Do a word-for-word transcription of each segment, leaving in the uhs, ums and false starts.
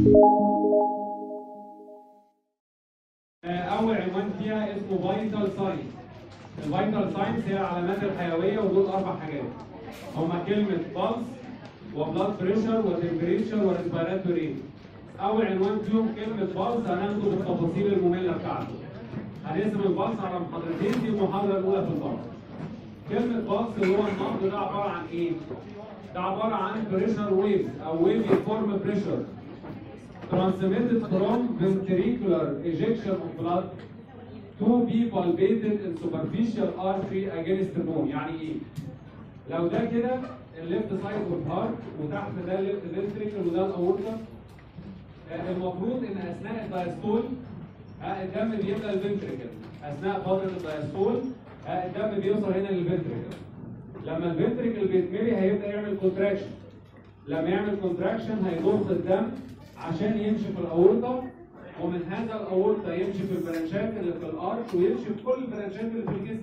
اول عنوان فيها اسمه فايتال ساينس. الفايتال ساينس هي العلامات الحيويه، ودول اربع حاجات هما كلمه بالس وبلاد بريشر وتمبريتشر وريسبيراتوري. اول عنوان فيهم كلمه بالس، هناخده بالتفاصيل الممله بتاعته. هنقسم البلس على محاضرتين، دي المحاضره الاولى في البلس. كلمه بالس اللي هو النبض ده عباره عن ايه؟ ده عباره عن بريشر ويفز او ويف فورم بريشر transmitted from ventricular ejection of blood to be palpated in superficial artery against the bone. يعني ايه؟ لو ده كده الليفت سايد اوف هارت، وتحت ده الليفت فنتريكل وده الاورطه، المفروض ان اثناء الدايستول الدم بيملى الفنتريكل. اثناء فتره الدايستول الدم بيوصل هنا للفنتريكل. لما الفنتريكل بيتملي هيبدا يعمل كونتراكشن. لما يعمل كونتراكشن هيضخ الدم عشان يمشي في الاورطه، ومن هذا الاورطه يمشي في البرانشات اللي في الارش، ويمشي في كل البرانشات اللي في الجسم،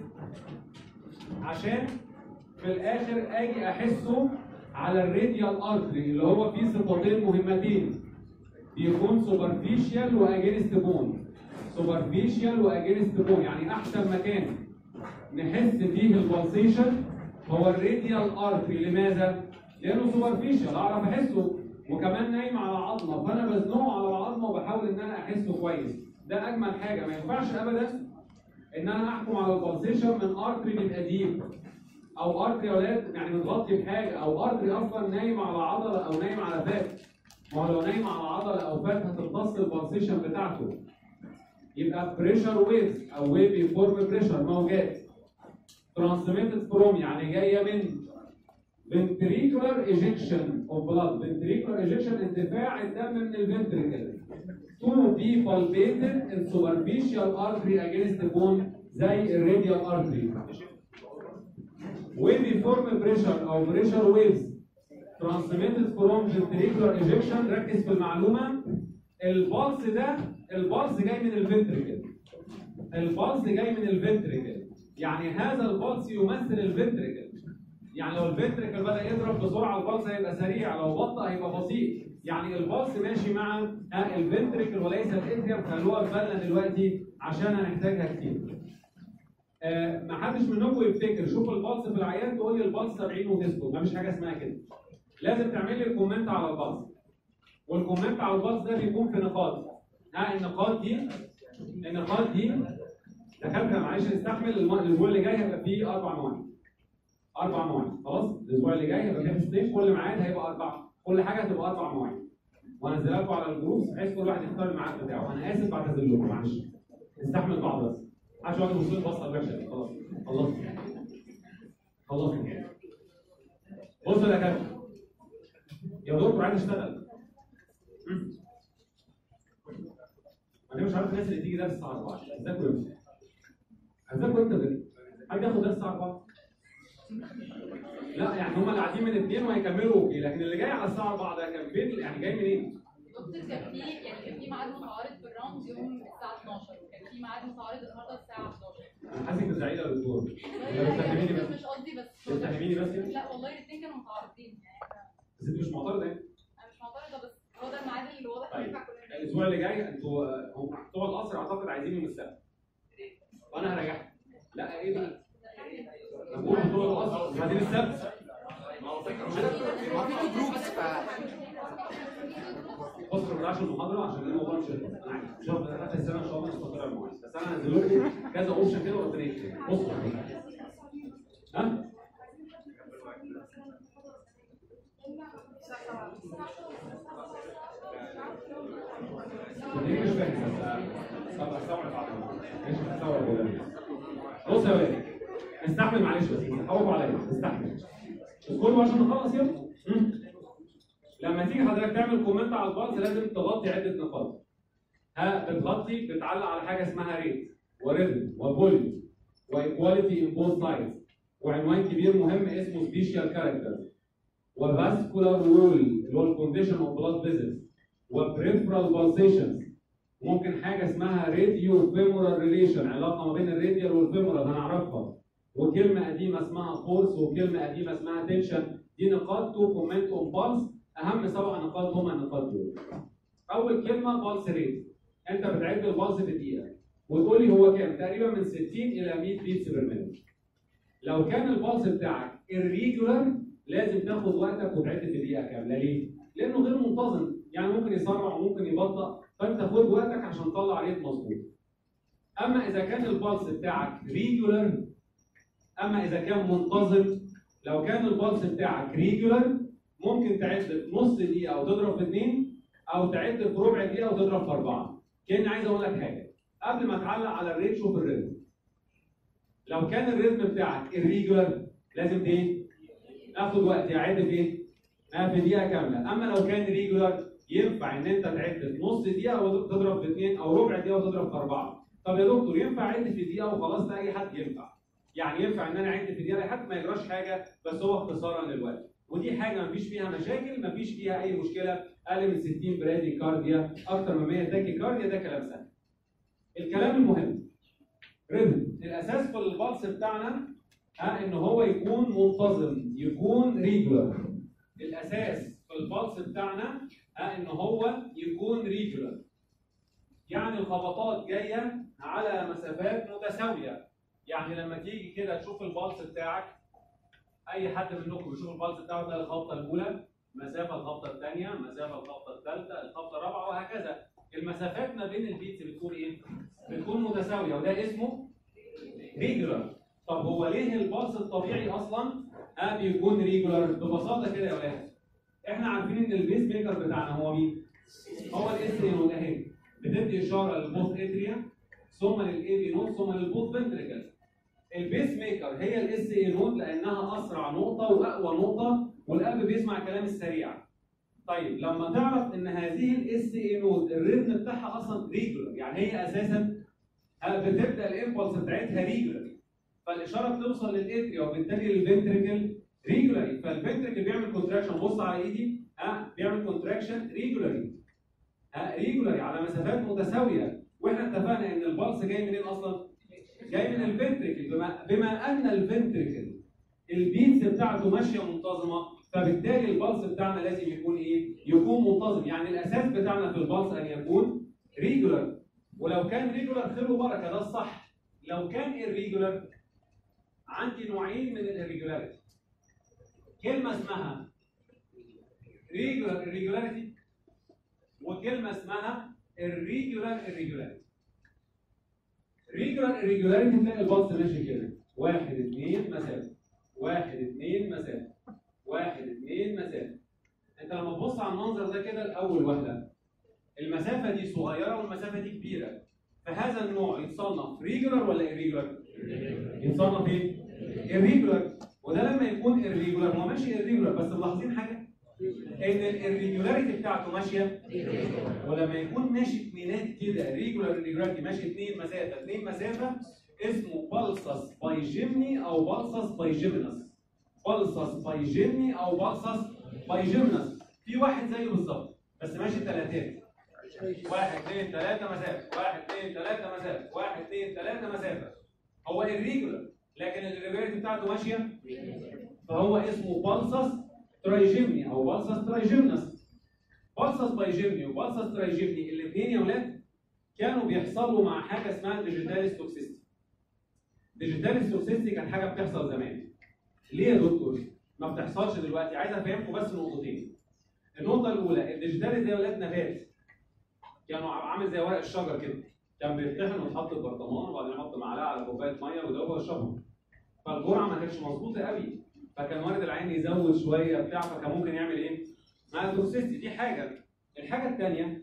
عشان في الاخر اجي احسه على الراديال ارتري اللي هو فيه صفتين مهمتين، بيكون سوبرفيشال واجينست بون. سوبرفيشال واجينست بون يعني احسن مكان نحس فيه البلسيشن هو الراديال ارتري. لماذا؟ لانه سوبرفيشال، اعرف احسه، وكمان نايم على عظمه، فانا بزنقه على العظمه وبحاول ان انا احسه كويس. ده اجمل حاجه. ما ينفعش ابدا ان انا احكم على البلسيشن من ارتري بيبقى ديب، او ارتري يا ولاد يعني متغطي بحاجه، او ارتري اصلا نايم على عضله او نايم على فات. ما هو لو نايم على عضله او فات هتمتص البلسيشن بتاعته. يبقى بريشر ويفز او ويفي فورم بريشر، موجات ترانسميتد فروم يعني جايه من ventricular ejection of blood. ventricular ejection اندفاع الدم من الفنتريكل to be palpated in superficial artery against the bone زي الراديال artery. wavy form pressure او pressure waves transmitted from ventricular ejection. ركز في المعلومه، البلس ده البلس جاي من الفنتريكل. البلس جاي من الفنتريكل، يعني هذا البلس يمثل الفنتريكل. يعني لو الفنتريكل بدأ يضرب بسرعه البلس هيبقى سريع، لو بطأ هيبقى بطيء. يعني البلس ماشي مع الفنتريكل وليس الاتريوم. خلوها في بالنا دلوقتي عشان هنحتاجها كتير. آه ما حدش منكم يفتكر شوف البلس في العيان تقول لي البلس سبعين وتسكت. ما فيش حاجه اسمها كده. لازم تعمل لي الكومنت على البلس، والكومنت على البلس ده بيكون في نقاط. ها النقاط دي النقاط دي دكاتره معلش نستحمل. الاسبوع اللي جاي هيبقى فيه اربع مواعيد. اربع مواعيد خلاص. الاسبوع اللي جاي هيبقى فيه ستيج، كل ميعاد هيبقى اربعه، كل حاجه هتبقى اربع مواعيد. وهنزلها لكم على الجروب بحيث كل واحد يختار الميعاد بتاعه. انا اسف بعتذر لكم معلش. نستحمل بعض بس. محدش يقعد يبص لي البصه الوحشه دي. خلاص خلصت خلصت. بصوا يا دكاتره، يا دكتور عايز اشتغل. انا مش عارف الناس اللي تيجي درس الساعه أربعة هتذاكروا امتى؟ هتذاكروا امتى؟ حد ياخد درس الساعه أربعة؟ لا يعني هم اللي قاعدين من اثنين وهيكملوا اوكي، لكن اللي جاي على الساعه أربعة ده كان فين؟ يعني جاي منين؟ دكتور كان في يعني كان في ميعاد متعارض في الراوند يوم الساعه اتناشر، وكان في ميعاد متعارض النهارده الساعه حداشر. انا حاسس انك زعيله يا دكتور. بتفهميني بس. مش قصدي بس. بتفهميني بس؟ لا والله الاثنين كانوا متعارضين يعني. بس انت مش معترضه يعني؟ انا مش معترضه، بس هو ده الميعاد اللي واضح طيب. ينفع كلنا. الاسبوع اللي جاي انتوا هم بتوع القصر اعتقد عايزين يوم السبت. وانا هرجعها. لا ايه ده؟ بقول بتوع القصر عايزين السبت. ما في جروبس ف بص ما بنعرفش المحاضره عشان الموضوع مش انا عارف مش هقدر اخر السنه ان شاء الله مش هقدر المواعيد، بس انا هنزل لكم كذا اوبشن كده وربنا يكرمك. بصوا ها مش فاهم بس طب استوعب بعض مش هستوعب ولا بص يا ولاد استحمل معلش بس حاولوا عليا استحمل كله عشان نخلص يلا. لما تيجي حضرتك تعمل كومنت على البلس لازم تغطي عده نقاط. ها بتغطي بتعلق على حاجه اسمها ريت وريتم وفوليوم وايكواليتي ان بوث سايدز، وعنوان كبير مهم اسمه سبيشال كاركترز، وفاسكولار وول اللي هو الكونديشن اوف بلاد فيزلز، وبريفرال بالسيشنز. ممكن حاجه اسمها راديو فيمورال ريليشن، علاقه ما بين الراديال والفيمورال هنعرفها، وكلمه قديمه اسمها فورس وكلمه قديمه اسمها تنشن. دي نقاط تو كومنت اون بالس. اهم سبع نقاط هما النقاط دول. اول كلمه بالس ريت، انت بتعد البلس في الدقيقه وتقول لي هو كام؟ تقريبا من ستين الى مية بيتس بير مينت. لو كان البلس بتاعك irregular لازم تاخد وقتك وتعد في دقيقه كامله. ليه؟ لانه غير منتظم، يعني ممكن يسرع وممكن يبطأ، فانت خد وقتك عشان تطلع ريت مظبوط. اما اذا كان البلس بتاعك ريجولار، اما اذا كان منتظم، لو كان البلس بتاعك ريجولار ممكن تعد في نص دقيقه وتضرب في اثنين، او تعد في ربع دقيقه وتضرب في اربعه. كاني عايز اقول لك حاجه قبل ما تعلق على الريت، شوف الريتم. لو كان الريتم بتاعك الريجولار لازم ايه؟ اخد وقت اعد في ايه؟ في دقيقه كامله. اما لو كان ريجولار ينفع ان انت تعد في نص دقيقه وتضرب في اثنين، او ربع دقيقه وتضرب في اربعه. طب يا دكتور ينفع اعد في دقيقه وخلاص؟ ده اي حد ينفع. يعني ينفع ان انا اعد في دقيقه لحد ما يجراش حاجه، بس هو اختصارا للوقت. ودي حاجه مفيش فيها مشاكل، مفيش فيها اي مشكله. اقل من ستين برادي كارديا، اكتر من مية تاكي كارديا، ده كلام سهل. الكلام المهم ريتم. الاساس في البلس بتاعنا ها ان هو يكون منتظم، يكون ريجولار. الاساس في البلس بتاعنا ها ان هو يكون ريجولار، يعني الخبطات جايه على مسافات متساويه. يعني لما تيجي كده تشوف البلس بتاعك، اي حد منكم بيشوف البلس بتاعه ده الخبطه الاولى، مسافه الخبطه الثانيه، مسافه الخبطه الثالثه، الخبطه الرابعه، وهكذا. المسافات ما بين البيتس بتكون ايه؟ بتكون متساويه، وده اسمه ريجولار. طب هو ليه البلس الطبيعي اصلا ها بيكون ريجولار؟ ببساطه كده يا ولاد، احنا عارفين ان البيس ميكر بتاعنا هو مين؟ هو الاس اي نود اهي، بتدي اشاره للبوث اتريا ثم للاي بي نود ثم للبوث فنتريكل. البيس ميكر هي الاس اي نود لانها اسرع نقطه واقوى نقطه، والقلب بيسمع كلام السريع. طيب لما تعرف ان هذه الاس اي نود الريتم بتاعها اصلا ريجولار، يعني هي اساسا بتبدا الامبلس بتاعتها ريجولار، فالاشاره بتوصل للاتريا وبالتالي للفنتريكل ريجولاري، فالفنتريكل بيعمل كونتراكشن. بص على ايدي ها، بيعمل كونتراكشن ريجولاري ها ريجولاري على مسافات متساويه. واحنا اتفقنا ان البلس جاي منين اصلا؟ جاي من الفنتريكل. بما, بما ان الفنتريكل البيتس بتاعته ماشيه منتظمه، فبالتالي البلس بتاعنا لازم يكون ايه؟ يكون منتظم. يعني الاساس بتاعنا في البلس ان يكون ريجولار، ولو كان ريجولار خير وبركه، ده الصح. لو كان irregular عندي نوعين من الirregularity. كلمه اسمها regular irregularity وكلمه اسمها irregular irregularity. regular irregularity تلاقي البلس ماشي كده، واحد اثنين مسافه، واحد اثنين مسافه، واحد اثنين مسافه. انت لما تبص على المنظر ده كده، الاول واحده المسافه دي صغيره والمسافه دي كبيره، فهذا النوع يتصنف ريجولار ولا irregular؟ يتصنف ايه؟ irregular. وده لما يكون irregular هو ماشي irregular، بس ملاحظين حاجه؟ ان الirregularity بتاعته ماشيه، ولما يكون ماشي اتنينات كده ريجولار irregularity ماشي اتنين مسافه اتنين مسافه، اسمه بالسس بايجيمني او بالسس بايجيمنس. بالسس بايجيمني او بالسس بايجيمنس. في واحد زيه بالظبط بس ماشي ثلاثات، واحد اثنين ثلاثة مسافة، واحد اثنين ثلاثة مسافة، واحد اثنين ثلاثة مسافة. هو irregular لكن الirregularity بتاعته ماشية، فهو اسمه بالسس ترايجيمني أو بالسس ترايجيمنس. بالسس بايجيمني وبالسس ترايجيمني الاثنين يا ولاد كانوا بيحصلوا مع حاجة اسمها ديجيتاليس توكسيستي. ديجيتاليس توكسيستي كانت حاجة بتحصل زمان. ليه يا دكتور؟ ما بتحصلش دلوقتي. عايز افهمكم بس نقطتين. النقطة الأولى، الديجيتاليس ده يا ولاد نبات. كانوا عامل زي ورق الشجر كده، كان بيتطحن ويتحط في برطمان وبعدين يحط معلقه على كوبايه ميه ويدوبها ويشربها. فالجرعه ما كانتش مظبوطه قوي، فكان وارد العين يزود شويه بتاع، فكان ممكن يعمل ايه؟ مع التوكسيستي. دي حاجه. الحاجه الثانيه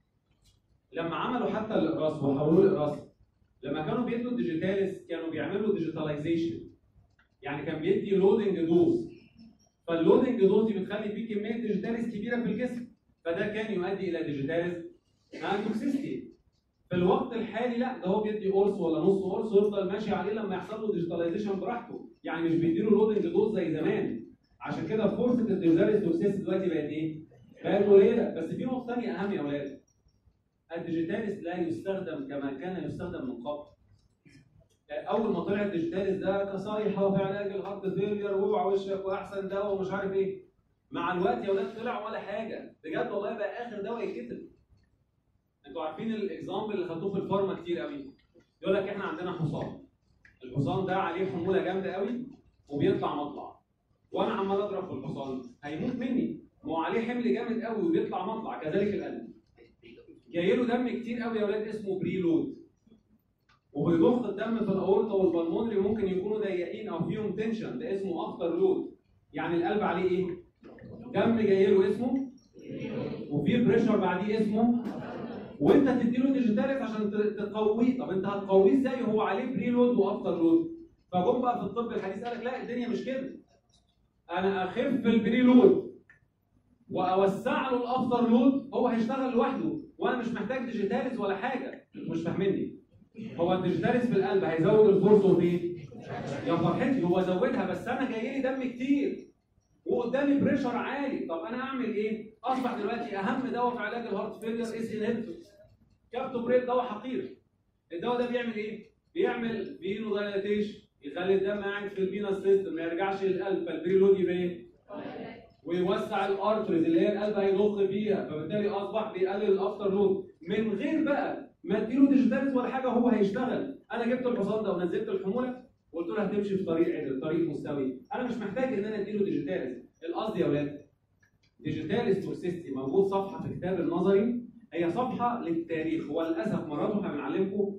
لما عملوا حتى الاقراص وحولوه لاقراص، لما كانوا بيدوا الديجيتاليس كانوا بيعملوا ديجيتاليزيشن، يعني كان بيدي لودنج دوز، فاللودنج دوز دي بتخلي فيه كميه ديجيتاليس كبيره في الجسم، فده كان يؤدي الى ديجيتاليس مع توكسيستي. في الوقت الحالي لا، ده هو بيدي قرص ولا نص قرص ويفضل ماشي عليه لما يحصل له ديجيتاليزيشن براحته، يعني مش بيديله لودنج دوز زي زمان. عشان كده فرصه الديجيتاليس توكسيستي دلوقتي بقت ايه؟ بقت قليله. بس في نقطه ثانيه اهم يا اولاد، الديجيتاليس لا يستخدم كما كان يستخدم من قبل. اول ما طلع الديجيتاليس ده كصيحه في علاج الهارت فيلير واوعى وشك واحسن دواء ومش عارف ايه، مع الوقت يا اولاد طلع ولا حاجه، بجد والله بقى اخر دواء يتكتب. انتوا عارفين الاكزامبل اللي خدوه في الفارما كتير قوي، يقول لك احنا عندنا حصان، الحصان ده عليه حموله جامده قوي وبيطلع مطلع، وانا عمال اضرب في الحصان هيموت مني، ما هو عليه حمل جامد قوي وبيطلع مطلع. كذلك القلب جاي له دم كتير قوي يا اولاد اسمه بري لود، وبيضخ الدم في الاورطه والبلمونري ممكن يكونوا ضيقين او فيهم تنشن، ده اسمه افتر لود. يعني القلب عليه ايه؟ دم جاي له اسمه، وفي بريشر بعديه اسمه، وانت تديله ديجيتاليز عشان تقويه. طب انت هتقويه ازاي وهو عليه بري لود وافتر لود؟ فجم بقى في الطب الحديث قال لك لا الدنيا مش كده، انا اخف البري لود واوسع له الافتر لود، هو هيشتغل لوحده وانا مش محتاج ديجيتاليز ولا حاجه. مش فاهمني؟ هو الديجيتاليز في القلب هيزود الفورس وايه؟ يا فرحتي هو زودها، بس انا جاي لي دم كتير وقدامي بريشر عالي. طب انا اعمل ايه؟ اصبح دلوقتي اهم دواء في علاج الهارت فيلير اس انهبيتورز، كابتوبريل دواء حقير. الدواء ده بيعمل ايه؟ بيعمل فينو دايلاتيشن، يخلي الدم قاعد في الفينس سيستم ما يرجعش للقلب، فالبري لود يبقى ايه؟ ويوسع الارتريز اللي هي القلب هيضخ فيها، فبالتالي اصبح بيقلل الافتر لود من غير بقى ما اديله ديجيتاليز ولا حاجه، هو هيشتغل. انا جبت الحصان ده ونزلت الحموله وقلت له هتمشي في طريق عدل، طريق مستوي، انا مش محتاج ان انا اديله ديجيتاليز. القصد يا اولاد ديجيتاليز توكسيستي موجود صفحه في كتاب النظري، هي صفحه للتاريخ. هو للاسف مرات احنا بنعلمكم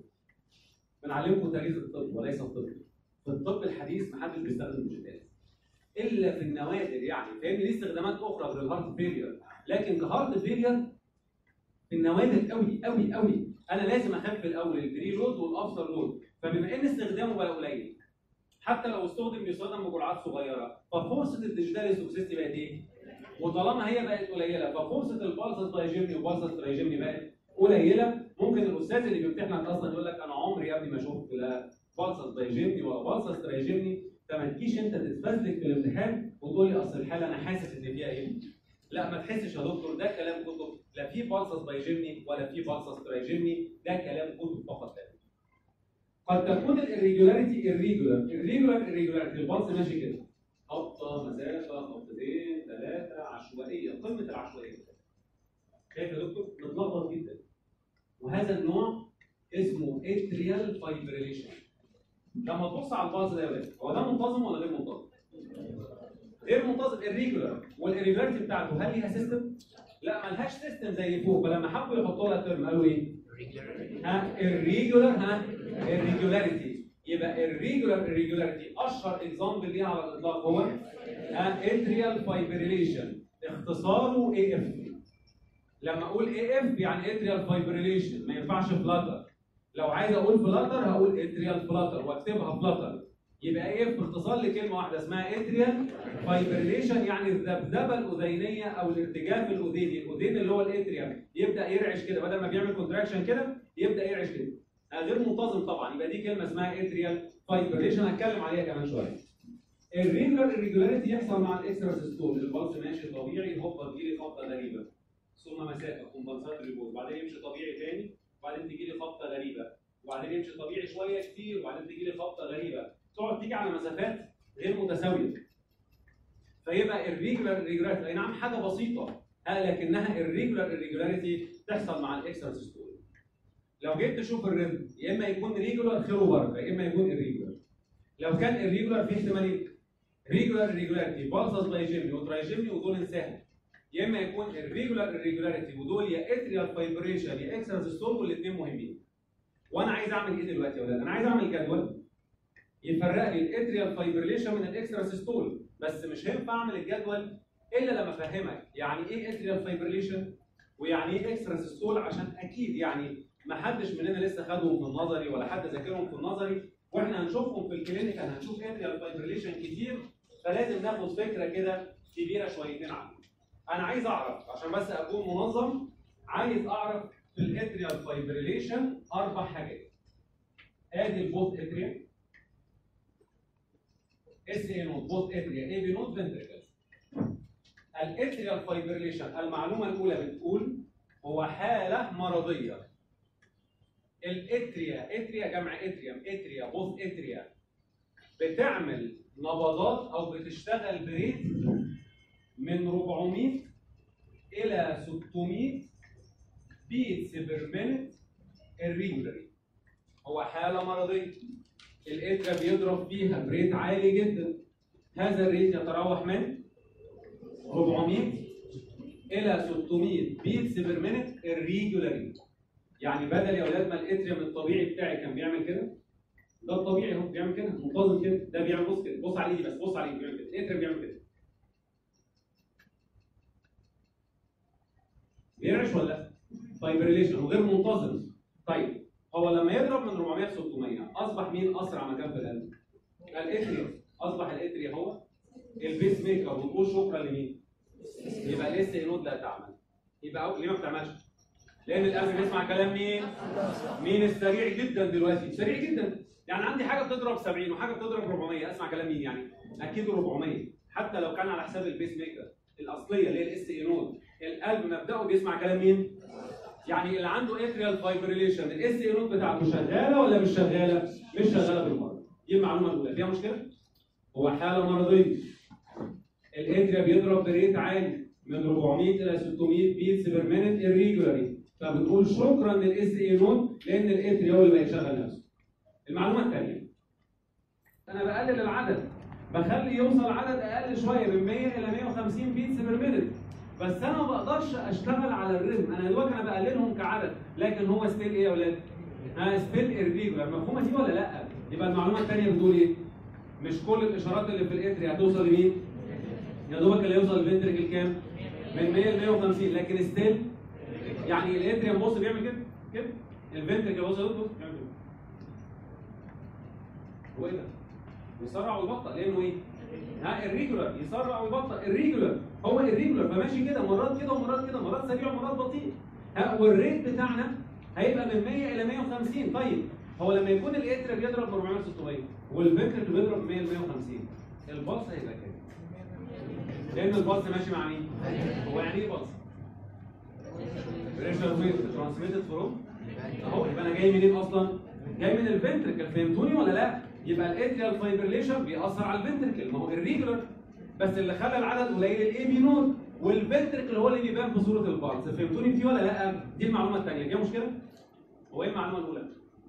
بنعلمكم تاريخ الطب وليس الطب. في الطب الحديث محدش بيستخدم ديجيتاليز الا في النوادر، يعني فاهمني؟ ليه استخدامات اخرى غير الهارت فيلير، لكن كهارت فيلير في النوادر قوي قوي قوي. انا لازم اخف الاول البري لود والافتر لود، فبما ان استخدامه بقى قليل حتى لو استخدم بيستخدم بجرعات صغيره، ففرصه الديجيتاليز توكسيستي بقت ايه؟ وطالما هي بقت قليله ففرصه البالسس دايجيمني وبالسس ترايجيمني بقت قليله. ممكن الاستاذ اللي بيمتحنك اصلا يقول لك انا عمري يا ابني ما شفت لا بالسس دايجيمني ولا بالسس ترايجيمني، فما تجيش انت تتفزلك في الامتحان وتقول لي اصل الحاله انا حاسس ان فيها ايه؟ لا ما تحسش يا دكتور، ده كلام كتب، لا في بالسس دايجيمني ولا في بالسس ترايجيمني، ده كلام كتب فقط لا. قد تكون الريجولاريتي الريجولار الريجولار الريجولاريتي البلس ماشي كده، خبطه مسافه خبطتين ثلاثه عشوائيه، قمه العشوائيه. شايف يا دكتور؟ متلخبط جدا. وهذا النوع اسمه اتريال فايبريليشن. لما تبص على البلس ده يا ولاد، هو ده منتظم ولا غير منتظم؟ غير منتظم. الريجولار والاريجولاريتي بتاعته هل ليها سيستم؟ لا مالهاش سيستم زي فوق، فلما حبوا يحطوا لها ترم قالوا ايه؟ ها الريجولار ها الريجولاريتي. يبقى الريجولار الريجولاريتي اشهر اكزامبل ليها على الاطلاق هو ها اتريال فايبريليشن، اختصاره اي اف. لما اقول اي اف يعني اتريال فايبريليشن، ما ينفعش فلاتر. لو عايز اقول فلاتر هقول اتريال فلاتر واكتبها فلاتر. يبقى ايه باختصار لكلمه واحده اسمها اتريال فايبريليشن، يعني الذبذبه الاذينيه او الارتجاف الاذيني، الاذين اللي هو الاتريال يبدا يرعش كده، بدل ما بيعمل كونتراكشن كده يبدا يرعش كده. غير منتظم طبعا، يبقى دي كلمه اسمها اتريال فايبريليشن، هتكلم عليها كمان شويه. الريجولار الريجولاريتي يحصل مع الاكسترا سيستول، البلس ماشي طبيعي هوبا تجي لي خبطه غريبه ثم مسافه كومبنسات ريبوز، وبعدين يمشي طبيعي تاني، وبعدين تجي لي خبطه غريبه، وبعدين يمشي طبيعي شويه كتير، وبعدين تجي لي خبطه غريبه، تقعد تيجي على مسافات غير متساويه. فيبقى الريجولار الريجولاريتي اي نعم حاجه بسيطه، لكنها الريجولار الريجولاريتي تحصل مع الاكسترا سيستول. لو جيت تشوف الريتم يا اما يكون ريجولار خير وبركه، يا اما يكون الريجولار. لو كان الريجولار في احتمالين، ريجولار الريجولاريتي بالسس دايجيمني وترايجيمني ودول انساهم، يا اما يكون الريجولار الريجولاريتي ودول يا اتريال فايبريشن يا اكسترا سيستول، والاثنين مهمين. وانا عايز اعمل ايه دلوقتي يا ولاد؟ انا عايز اعمل جدول يفرق لي الاتريال فايبريليشن من الاكسترا سيستول، بس مش هينفع اعمل الجدول الا لما افهمك يعني ايه اتريال فايبريليشن ويعني ايه اكسترا سيستول، عشان اكيد يعني ما حدش مننا لسه خدهم في النظري ولا حد ذاكرهم في النظري، واحنا هنشوفهم في الكلينيكال هنشوف اتريال فايبريليشن كتير، فلازم ناخد فكره كده كبيره شويتين عنه. انا عايز اعرف عشان بس اكون منظم، عايز اعرف في الاتريال فايبريليشن اربع حاجات. ادي البوست اتريال اس اي نوت، بوست اتريال اي بي نوت فنتريكلز. الاتريال فايبريليشن المعلومه الاولى بتقول هو حاله مرضيه. الاتريا اتريا جمع اتريم، اتريا بوست اتريا بتعمل نبضات او بتشتغل بريت من أربعمية الى ستمية beats per minute irregularly. هو حالة مرضية الاتريا بيضرب فيها بريت عالي جدا. هذا الريت يتراوح من أربعمية إلى ستمية بيتس بير مينت irregularly. يعني بدل يا اولاد ما الاتريوم الطبيعي بتاعي كان بيعمل كده، ده الطبيعي اهو بيعمل كده منتظم كده، ده بيعمل بص كده، بص على ايدي بس، بص على ايدي بيعمل كده، الاتريوم بيعمل كده. بيرعش ولا لا؟ فايبريليشن وغير منتظم. طيب هو لما يضرب من أربعمية ل ستمية اصبح مين اسرع مكان في القلب؟ الاتريوم. اصبح الاتريوم هو البيس ميكر، ونقول شكرا لمين؟ يبقى الاس اي نود لا تعمل. يبقى أو... ليه ما بتعملش؟ لان القلب بيسمع كلام مين؟ مين السريع جدا دلوقتي؟ سريع جدا. يعني عندي حاجه بتضرب سبعين وحاجه بتضرب أربعمية، اسمع كلام مين يعني؟ اكيد أربعمية، حتى لو كان على حساب البيس ميكر الاصليه اللي هي الاس اي نود. القلب مبداه بيسمع كلام مين؟ يعني اللي عنده اتريال فايبريليشن الاس اي نود بتاعته شغاله ولا مش شغاله؟ مش شغاله بالمره. دي المعلومه الاولى. فيها مشكله؟ هو حاله مرضيه. الاتريا بيضرب بريت عالي من أربعمية الى ستمية بيتس بير مينت irregularly. فبنقول شكرا للاس اي نود لان الاتريا هو اللي بيشغل نفسه. المعلومه الثانيه، انا بقلل العدد، بخلي يوصل عدد اقل شويه من مية الى مية وخمسين بيتس بير مينت، بس انا ما بقدرش اشتغل على الريتم. انا دلوقتي انا بقللهم كعدد، لكن هو ستيل ايه يا اولاد؟ ها ستيل irregular. مفهومه دي ولا لا؟ يبقى المعلومه الثانيه بتقول ايه؟ مش كل الاشارات اللي في الاتريا هتوصل لمين؟ يا دوبك اللي يوصل للفنتريكل كام؟ من مية ل مية وخمسين، لكن ستيل يعني الاتريا بص بيعمل كده كده، الفنتريكل بص بص بيعمل كده. هو ايه ده؟ يسرع ويبطأ لانه ايه؟ ها الريجولار، يسرع ويبطأ الريجولار، هو الريجولار فماشي كده مرات كده ومرات كده، مرات سريع ومرات بطيء. ها والريت بتاعنا هيبقى من مية الى مية وخمسين. طيب هو لما يكون الاتريا بيضرب من أربعمية ل ستمية والفنتريكل بيضرب من مية ل مية وخمسين، البلس هيبقى كام؟ لان البلس ماشي مع مين؟ هو يعني ايه بلس؟ بريشر ويف ترانسميتد فروم اهو. يبقى انا جاي منين اصلا؟ جاي من الفنتريكل. فهمتوني ولا لا؟ يبقى الاتريال فايبريليشن بيأثر على الفنتريكل، ما هو الريجولار، بس اللي خلى العدد قليل الاي بي نود، والفنتريكل هو اللي بيبان في صوره البلس. فهمتوني دي ولا لا؟ دي المعلومه الثانيه. فيها مشكله؟ هو ايه المعلومه الاولى؟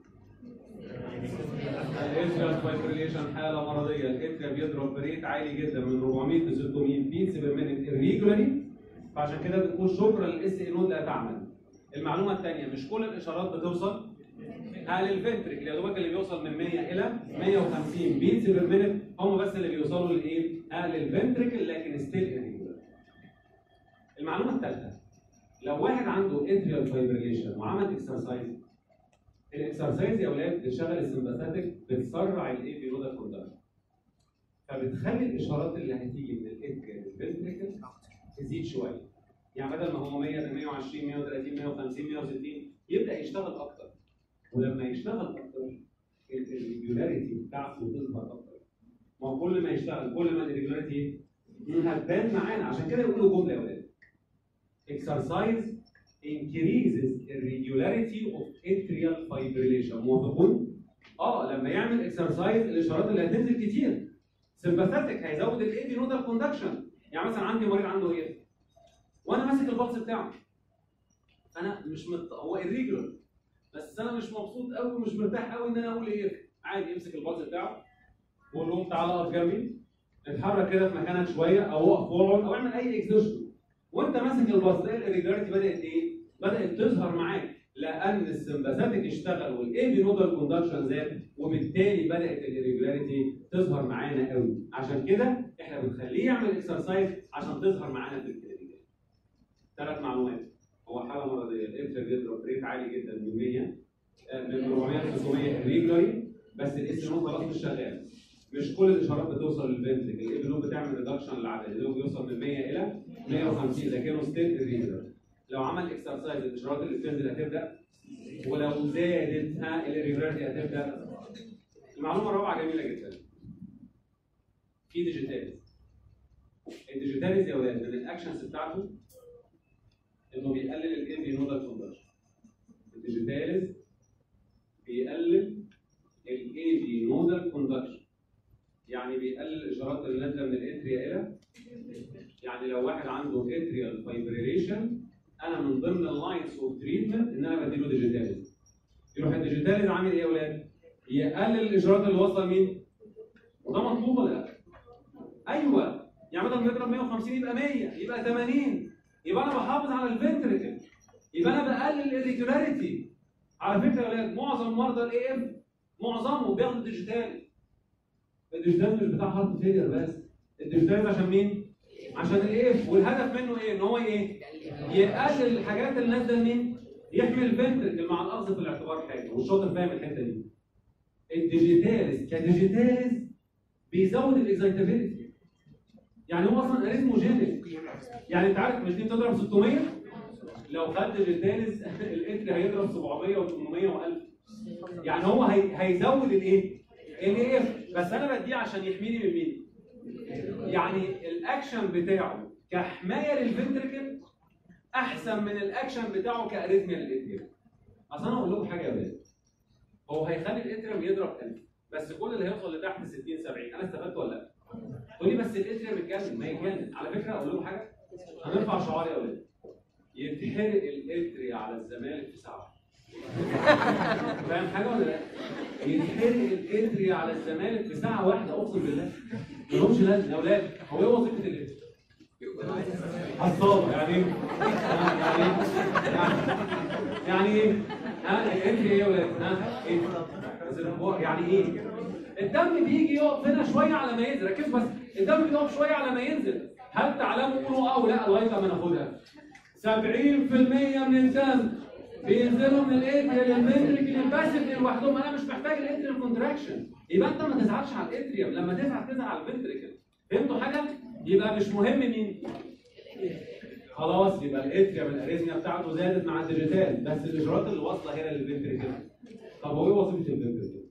الاتريال فايبريليشن حاله مرضيه، الاتريال بيضرب بريت عالي جدا من أربعمية ل ستمية بيتس بير مينت irregularly، فعشان كده بنقول شكرا للاس اي نود لا تعمل. المعلومه الثانيه، مش كل الاشارات بتوصل على الفنتريكل، يا دوبك اللي بيوصل من مية الى مية وخمسين بيتس بير مينت هم بس اللي بيوصلوا لايه؟ للفنتريكل، لكن ستيل irregular. المعلومه الثالثه، لو واحد عنده اتريال فايبريليشن وعمل اكسرسايز، الاكسرسايز يا اولاد بتشغل السمباثيك، بتسرع الاي بي نودال كوندكشن، فبتخلي الاشارات اللي هتيجي من الاتريال للفنتريكل تزيد شويه. يعني بدل ما هو مية ل مية وعشرين مية وتلاتين مية وخمسين مية وستين يبدا يشتغل اكتر، ولما يشتغل اكتر الريجولاريتي بتاعته تظهر اكتر. ما هو كل ما يشتغل كل ما الريجولاريتي هتبان معانا. عشان كده يقولوا جمله يا ولاد، exercise increases irregularity of atrial fibrillation. موافقون؟ اه لما يعمل اكسرسايز الاشارات اللي هتنزل كتير. سمباثيك هيزود الاي بي نودال كوندكشن. يعني مثلا عندي مريض عنده ايه؟ وانا ماسك البلس بتاعه، انا مش مت... هو irregular، بس انا مش مبسوط قوي ومش مرتاح قوي ان انا اقول ايه. عادي يمسك البلس بتاعه ويقول لهم تعالى اقف جنبي، اتحرك كده في مكانك شويه، او اقف واقعد، او اعمل اي اكزوشن وانت ماسك البلس. ده الريجولاريتي بدات ايه؟ بدات تظهر معاك، لان السمباثيك اشتغل والاي بي نودال كوندكشن زاد، وبالتالي بدات الريجولاريتي تظهر معانا قوي. عشان كده احنا بنخليه يعمل اكسرسايز عشان تظهر معانا في الكلينيك. ثلاث معلومات، هو حاله مرضيه، الاتريال بيضرب ريت عالي جدا من مية من أربعمية ل ستمية irregularly، بس الاس نود خلاص مش شغال. مش كل الاشارات بتوصل للفنتريكل، الاي بي نود بتعمل ريدكشن للعدد، اللي بيوصل من مية الى مية وخمسين، لكنه ستيل irregular. لو عمل اكسرسايز الاشارات اللي بتنزل هتبدا، ولو زادت ها الريجولاريتي هتبدا. المعلومه الرابعه جميله جدا، في ديجيتاليز. الديجيتاليز يا ولاد من الاكشنز بتاعته انه بيقلل الاي بي نودال كوندكشن. الديجيتاليز بيقلل الاي بي نودال كوندكشن، يعني بيقلل الاشارات اللي نازله من الاتريا الى، يعني لو واحد عنده اتريال فايبريليشن انا من ضمن اللاينز اوف تريتمنت ان انا بديله ديجيتاليز. يروح الديجيتاليز عامل ايه يا اولاد؟ يقلل الاجراءات اللي واصله لمين؟ وده مطلوب ولا لا؟ ايوه، يعني بدل ما يضرب مية وخمسين يبقى مية، يبقى ثمانين، يبقى انا بحافظ على الفنتركل، يبقى انا بقلل الريجولاريتي. على فكره يا اولاد معظم مرضى الاي اف معظمهم بياخدوا ديجيتال. الديجيتال مش بتاع هارت فيلير بس، الديجيتال عشان مين؟ عشان الاي اف، والهدف منه ايه؟ ان هو ايه؟ يقلل الحاجات اللي نازله لمين؟ يحمي الفنتركل مع الاخذ في الاعتبار حاجه، والشاطر فاهم الحته دي. الديجيتالز كديجيتالز بيزود الاكزايتابيلتي. يعني هو اصلا اريثموجينيك. يعني انت عارف مش دي بتضرب ستمية؟ لو خد ديجيتالز الاتري هيضرب سبعمية وثمانمية وألف. يعني هو هي... هيزود الايه؟ الاي اف، بس انا بديه عشان يحميني من مين؟ يعني الاكشن بتاعه كحمايه للفنتركل احسن من الاكشن بتاعه كاريثميا للاتريوم. اصل انا اقول لكم حاجه يا ولاد، هو هيخلي الاتريوم يضرب ألف، بس كل اللي هيوصل لتحت ستين سبعين، انا استفدت ولا لا؟ تقول لي بس الاتريوم اتجنن، ما يتجنن. على فكره اقول لكم حاجه، هنرفع شعار يا ولاد، يتحرق الاتري على الزمالك في ساعه. فاهم حاجه ولا لا؟ يتحرق الاتري على الزمالك في ساعه واحده، اقسم بالله. ما لهمش لازمه يا ولاد. هو ايه وظيفه الاتري؟ حصاله. يعني ايه؟ يعني ايه؟ يعني ايه؟ ها الاتري ايه يا ولاد؟ ها ايه؟ يعني ايه؟ الدم بيجي يقف هنا شويه على ما ينزل، ركزوا بس، الدم بيقف شويه على ما ينزل. هل تعلموا قولوا اه ولا لغايه ما ناخدها؟ سبعين في المية من الدم بينزلوا من الاتريال للفنتريكل الباسيف لوحدهم. انا مش محتاج الاتريال كونتراكشن. يبقى انت ما تزعلش على الاتريوم، لما تزعل تزعل على الفنتريكل. فهمتوا حاجه؟ يبقى مش مهم مين؟ خلاص، يبقى الاتريوم الاريزميا بتاعته زادت مع الديجيتال، بس الاجراءات اللي واصله هنا للفنتريكل. طب هو ايه وظيفه الفنتريكل؟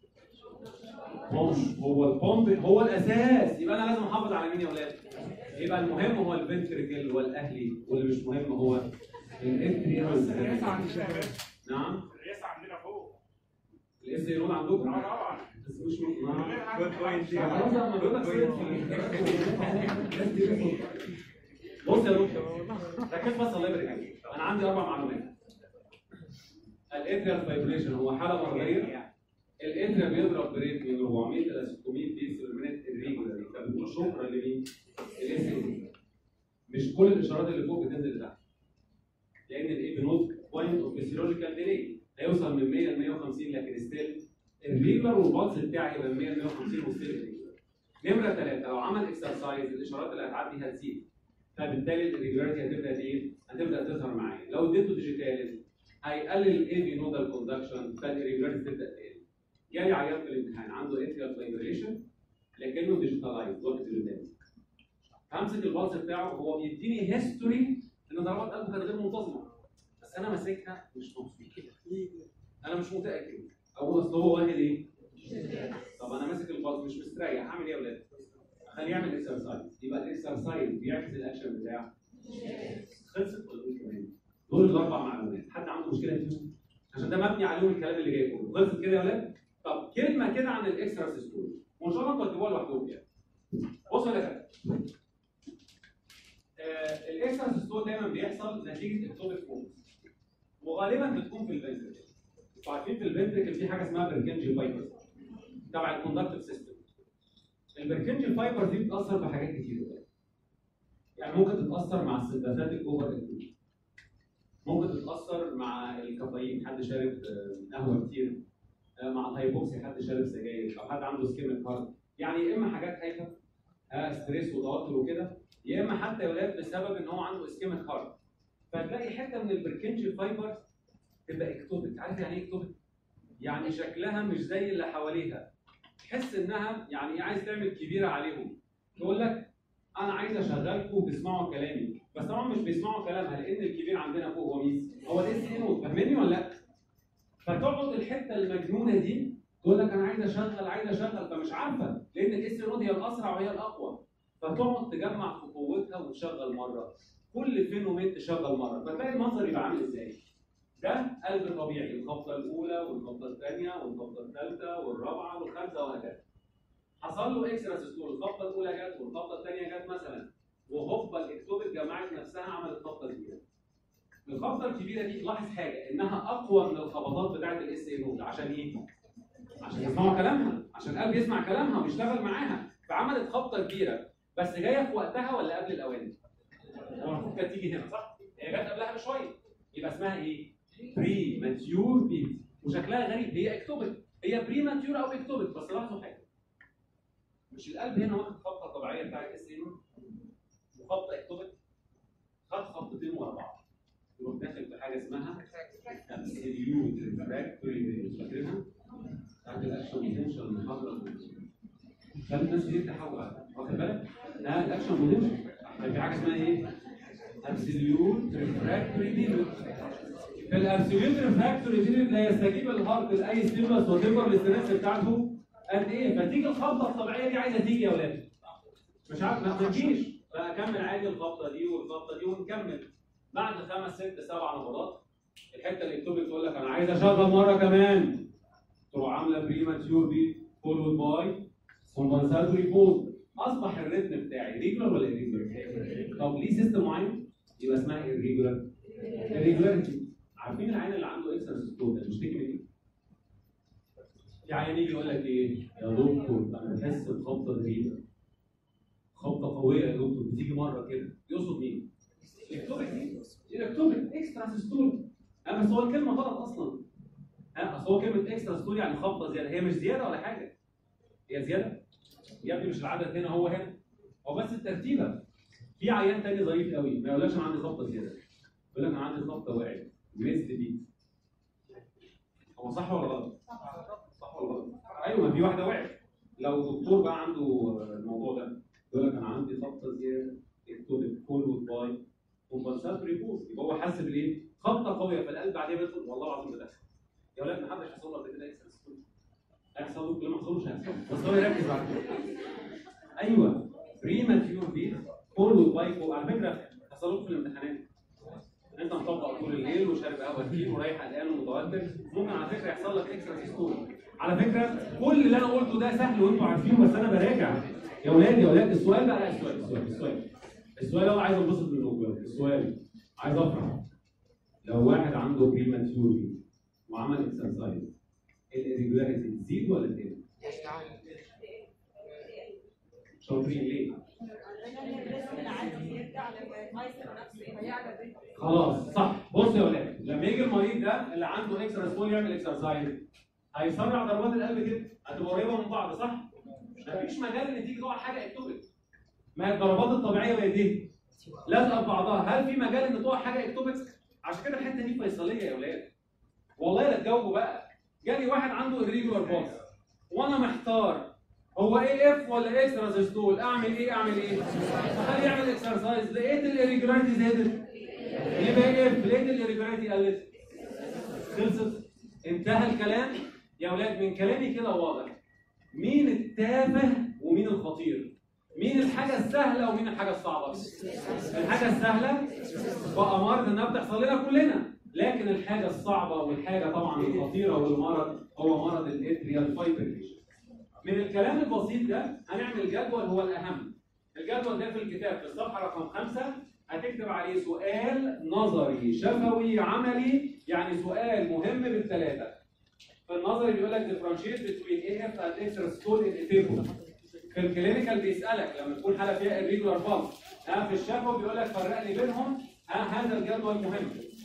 هو البومب هو الاساس، يبقى انا لازم احافظ على مين يا اولاد؟ يبقى المهم هو الفنتريكل والاهلي، واللي مش مهم هو الاتريوم. الرئاسه عند الشباب. نعم؟ الرئاسه عندنا فوق. الاس يرون عندكم؟ اه طبعا. بس مش مهم. بوينت. خلاص لما بيقول لك بص يا دكتور، ركز بس الله يبارك عليك. انا عندي اربع معلومات. الاتريال فايبريشن هو حاله مرضيه. الاتريا بيضرب بريت من أربعمية الى ستمية بيس في المينت الريجولاري، فبنقول شكرا لمين؟ الاس اي. مش كل الاشارات اللي فوق بتنزل لتحت، لان الاي بنوت بوينت اوف فيسيولوجيكال ديلي هيوصل من مية ل مية وخمسين، لكن ستيل الريجولار والبلس بتاعي يبقى من مية ل مية وخمسين وستيل الريجولار. نمره ثلاثه، لو عمل اكسرسايز الاشارات اللي هتعدي هتزيد، فبالتالي الريجولاريتي هتبدا ايه؟ هتبدا تظهر معايا. لو اديته ديجيتال هيقلل الاي بي نودال كوندكشن، فالريجولاريتي تبدا تقل. جالي عيان في الامتحان عنده اتريال فايبريشن لكنه ديجيتالايز وقت ديجيتال. همسك البلس بتاعه، هو بيديني هيستوري ان ضربات قلبه كانت غير منتظمه، بس انا ماسكها مش مبسوط كده، انا مش متاكد. اقول اصل هو واخد ايه؟ طب انا ماسك البلس مش مستريح، اعمل ايه يا اولاد؟ اخليه يعمل اكسرسايز، يبقى الاكسرسايز بيعكس الاكشن بتاعه. خلصت ولا ايه كمان؟ دول الاربع معلومات، حد عنده مشكله فيهم؟ عشان ده مبني عليهم الكلام اللي جاي كله. خلصت كده يا ولاد؟ طب كلمه كده عن الاكسترا سيستول، وان شاء الله انتوا هتجيبوها لوحدكم يعني. بصوا يا جماعه، آه الاكسترا سيستول دايما بيحصل نتيجه اكتوبيك فورمز، وغالبا بتكون في الفنتريكل. انتوا عارفين في الفنتريكل في حاجه اسمها بركنجي فايبر تبع الكوندكتيف سيستم. البركنجي فايبر دي بتاثر بحاجات كتير، يعني ممكن تتاثر مع السمباثات الاوفر اكتيف، ممكن تتاثر مع الكافيين، حد شارب قهوه كتير، مع الهايبوكسي حد شارب سجاير، او حد عنده سكيميك هارت. يعني يا اما حاجات هايفه ستريس وتوتر وكده، يا اما حتى يا ولاد بسبب ان هو عنده اسكيميك هارت. فتلاقي حته من البركنجي فايبر تبقى اكتوبيك. عارف يعني ايه اكتوبيك؟ يعني شكلها مش زي اللي حواليها، تحس انها يعني ايه، عايز تعمل كبيره عليهم. تقول لك انا عايز اشغلكم وتسمعوا كلامي، بس طبعا مش بيسمعوا كلامها لان الكبير عندنا فوق هو مين؟ هو الاس اي نوت. فاهميني ولا لا؟ فتقعد الحته المجنونه دي تقول لك انا عايز اشغل عايز اشغل، فمش عارفه لان الاس اي نوت هي الاسرع وهي الاقوى، فتقعد تجمع في قوتها وتشغل مره، كل فين ومين تشغل مره، فتلاقي المنظر يبقى عامل ازاي؟ ده قلب طبيعي، الخبطه الاولى والخبطه الثانيه والخبطه الثالثه والرابعه والخامسه وهكذا. حصل له اكسترا سيستول، الخبطه الاولى جت والخبطه الثانيه جت مثلا، وهوبا الاكتوبيك جمعت نفسها عملت خبطه كبيره. الخبطه الكبيره دي لاحظ حاجه انها اقوى من الخبطات بتاعه الاس اي نود. عشان ايه؟ عشان يسمعوا كلامها، عشان القلب يسمع كلامها ويشتغل معاها، فعملت خبطه كبيره بس جايه في وقتها ولا قبل الاوان؟ هو المفروض كانت تيجي هنا صح؟ هي جت قبلها بشويه، يبقى اسمها ايه؟ بري ماتيور بيت، وشكلها غريب، هي اكتوبك، هي بري ماتيور او اكتوبك. بس لاحظوا حاجه، مش القلب هنا واخد خبطه طبيعيه بتاعت اس اي نود وخبطه اكتوبك، خد خبطتين ورا بعض، يروح داخل في حاجه اسمها ابسوليوت ريفراكتوري، فاكرينها؟ بتاعت الاكشن بوتنشال المحاضره خلي الناس دي تحول، واخد بالك؟ لا الاكشن بوتنشال في حاجه اسمها ايه؟ ابسوليوت ريفراكتوري ديليت. في الابسوليوت ريفراكتوري ديليت لا يستجيب الهارت لاي ستيمولس وتكبر الاستريس بتاعته قد ايه؟ فتيجي الخبطه الطبيعيه دي عايزه تيجي يا ولاد. مش عارف ما تجيش، فاكمل عادي الخبطه دي والخبطه دي ونكمل. بعد خمس ست سبع نبضات الحته اللي اكتوبك تقول لك انا عايز اشغل مره كمان، تروح عامله بريماتيور بي فولود باي كومبنساتوري بوز. اصبح الريتم بتاعي ريجولار ولا irregular؟ طب ليه سيستم معين يبقى اسمها irregular؟ irregularity. عارفين العيان اللي عنده اكسترا سيستول ده بيشتكي من ايه؟ في عيان يجي يقول لك ايه؟ يا دكتور انا بحس بخبطه غريبه، خبطه قويه يا دكتور بتيجي مره كده. يقصد مين؟ الاكتوبك دي، الاكتوبك اكسترا سيستول. ها بس هو الكلمه غلط اصلا. ها اصل هو كلمه اكسترا سيستول يعني خبطه زياده، هي مش زياده ولا حاجه. هي زياده؟ يا ابني مش العدد هنا هو هنا. هو بس الترتيبه. في عيان تاني ظريف قوي ما يقولكش انا عندي خبطه زياده. يقول لك انا عندي خبطه وقعت، ميزد بيت. هو صح ولا غلط؟ صح ولا غلط؟ ايوه ما في واحده وقعت. لو دكتور بقى عنده الموضوع ده يقول لك انا عندي خبطه زياده اكتوبك فولود باي كومبنساتوري بوز، يبقى هو حاسس بالايه؟ خبطه قويه فالقلب بعدين بيدخل والله العظيم بدخل. يا ولاد ما حدش حصل له قبل كده اكسس ستوري. هيحصل له كل ما حصلوش هيحصل، بس هو يركز بعد كده. ايوه بريماتيور بيت فولود باي كو. على فكره حصل لكم في الامتحانات انت مطبق طول الليل وشارب قهوه كتير ورايح قلقان ومتوتر، ممكن على فكره يحصل لك اكسترا ستوري. على فكره كل اللي انا قلته ده سهل وانتوا عارفينه بس انا براجع. يا ولاد يا ولاد السؤال بقى، السؤال السؤال السؤال السؤال انا عايز انبسط منكم. السؤال عايز افرح. لو واحد عنده بريماتيور بيت وعمل اكسرسايز الريجولاريتي تزيد ولا تقل؟ شاطرين ليه؟ خلاص صح. بص يا ولاد لما يجي المريض ده اللي عنده اكسترا سبول يعمل اكسرسايز هيسرع ضربات القلب كده، هتبقى قريبه من بعض صح؟ مفيش مجال ان تيجي تقع حاجه اكتوبك. ما هي الضربات الطبيعيه بقت ايه؟ لازقه في بعضها، هل في مجال ان تقع حاجه اكتوبك؟ عشان كده الحته دي فيصليه يا ولاد. والله لا تجاوبوا بقى. جالي واحد عنده الريجولار باص وانا محتار هو ايه اف ولا اكسترا سيستول، اعمل ايه اعمل ايه؟ خليه يعمل اكسرسايز، لقيت الريجولاريتي زادت يبقى ايه اف، لقيت الريجولاريتي قلت. خلصت، انتهى الكلام يا ولاد. من كلامي كده واضح مين التافه ومين الخطير، مين الحاجه السهله ومين الحاجه الصعبه. الحاجه السهله بأمارة انها بتحصل لنا كلنا، لكن الحاجه الصعبه والحاجه طبعا الخطيره والمرض هو مرض الاتريال فايبريليشن. من الكلام البسيط ده هنعمل جدول هو الاهم. الجدول ده في الكتاب في الصفحه رقم خمسه هتكتب عليه سؤال نظري شفوي عملي، يعني سؤال مهم بالثلاثه. في النظري بيقول لك differentiate between ايه اف and extra stall in epiphone. في الكلينيكال بيسالك لما تكون حاله فيها irregular pulse. ها في الشفوي بيقول لك فرق لي بينهم. ها هذا الجدول مهم.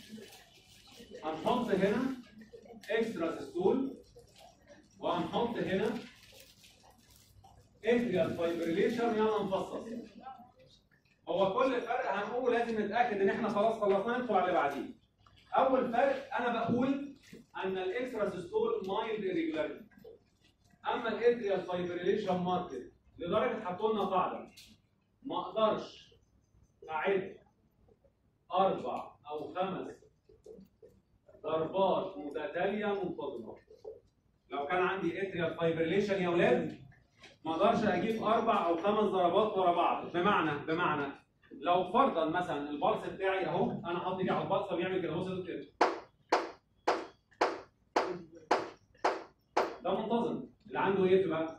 هنحط هنا extra stall وهنحط هنا atrial fibrillation. يلا نفصص. هو كل فرق هنقول لازم نتاكد ان احنا خلاص خلصنا ندخل على اللي بعديه. اول فرق انا بقول ان الاكسترا سيستول مايلد irregularity، اما الاتريال فايبريليشن ماركت لدرجه حطوا لنا قاعده ما اقدرش اعد اربع او خمس ضربات متتاليه منتظمه. لو كان عندي اتريال فايبريليشن يا اولاد ما اقدرش اجيب اربع او خمس ضربات ورا بعض. بمعنى بمعنى لو فرضا مثلا البلس بتاعي اهو انا حاطط ايدي على البلس فبيعمل كده، بص كده ده منتظم. اللي عنده ايه بقى؟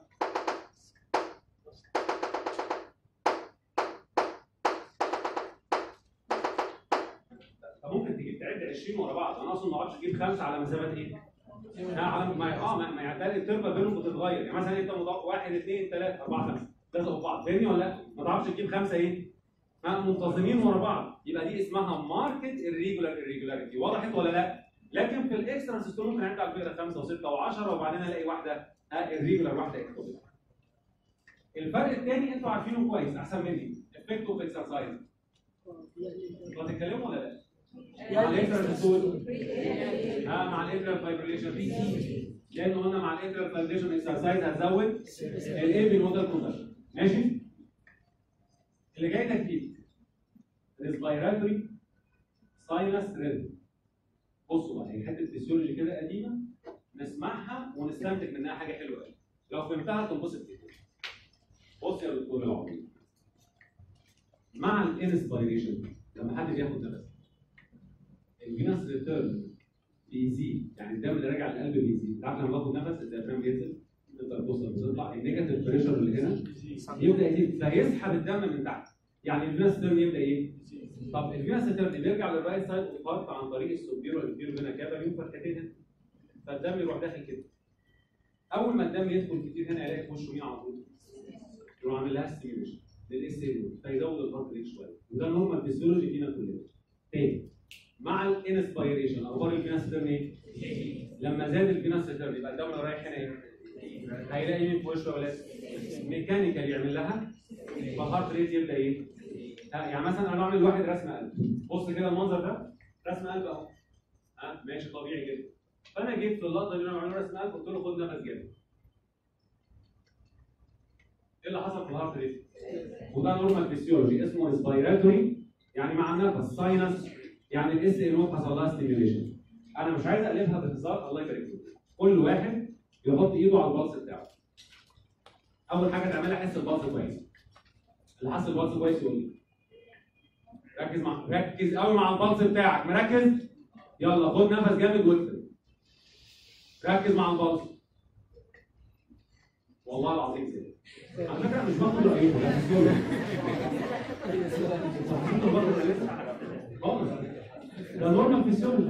طب ممكن تجيب عشرين ورا بعض، انا اصلا ما اعرفش اجيب خمسه على مسافات ايه؟ ها على ما اه ما يعني التربه بينهم بتتغير، يعني مثلا انت متوقع واحد اثنين ثلاثه اربعه خمسه لازقوا في بعض، فاهمني ولا لا؟ ما تعرفش تجيب خمسه ايه؟ ها منتظمين ورا بعض، يبقى دي اسمها ماركت irregular irregularity، وضحت ولا لا؟ لكن في الاكسترا سيستم ممكن عندي على فكره خمسه وسته وعشره وبعدين الاقي واحده ها irregular واحده اكتوبر. الفرق الثاني انتوا عارفينه كويس احسن مني، افكت اوف اكسرسايز. انتوا هتتكلموا ولا لا؟ مع الاترال سيستول ها مع الاترال فايبريليشن في سي، لانه قلنا مع الاترال فايبريليشن اكسرسايز هتزود الاي بي نودال كوندكشن، ماشي؟ اللي جاي ده جديد ريسبيراتوري ساينس ريزم. بصوا بقى هي حته فيسيولوجي كده قديمه نسمعها ونستنتج منها حاجه حلوه قوي، لو فهمتها تنبسط جدا. بص يا دكتور العظيم، مع الانسبيريشن لما حد بياخد نفس الفينس ريتيرن بيزيد، يعني الدم اللي راجع للقلب بيزيد، تعرف لما باخد نفس الديافرام بينزل تقدر توصل بتطلع النيجاتيف بريشر اللي هنا يبدا يزيد فيسحب الدم من تحت، يعني الفينس ريتيرن يبدا ايه؟ طب الفينس ريتيرن بيرجع للرايت سايد اوف هارت عن طريق السوبيرو والانفيرو فينا كابا ينفخ كتير، فالدم يروح داخل كده. اول ما الدم يدخل كتير هنا يلاقي في وشه مين على طول؟ يروح عامل لها ستيميوليشن للاس ال فيزود الهارت ريت شويه، وده نورمال فيسيولوجي فينا كلنا. تاني مع الانسبيريشن اخبار الفينس ريتيرن ايه؟ لما زاد الفينس ريتيرن يبقى الدم اللي رايح هنا ايه؟ هيلاقي مين في وشه ولا ميكانيكال يعمل لها فالهارت ريت يبدا ايه؟ يعني مثلا انا بعمل لواحد رسم قلب، بص كده المنظر ده رسم قلب اهو، ها ماشي طبيعي جدا. فانا جيت في اللقطه اللي انا بعمل رسم قلب قلت له خد نفس جامد. ايه اللي حصل في الهارت ريت؟ وده نورمال فيسيولوجي اسمه ريسبيراتوري، يعني مع النفس ساينس، يعني الاس ان او حصل لها ستيميوليشن. انا مش عايز اقلبها باختصار، الله يبارك فيك. كل واحد يحط ايده على البلس بتاعه. اول حاجه تعملها حس البلس كويس. اللي حس البلس كويس يقول لي ركز مع ركز قوي مع البلس بتاعك، مركز؟ يلا خد نفس جامد واكتب. ركز مع البلس. والله العظيم كده. على فكره مش باخد رايكم لا خالص. ده نورمال فيسيولوجي.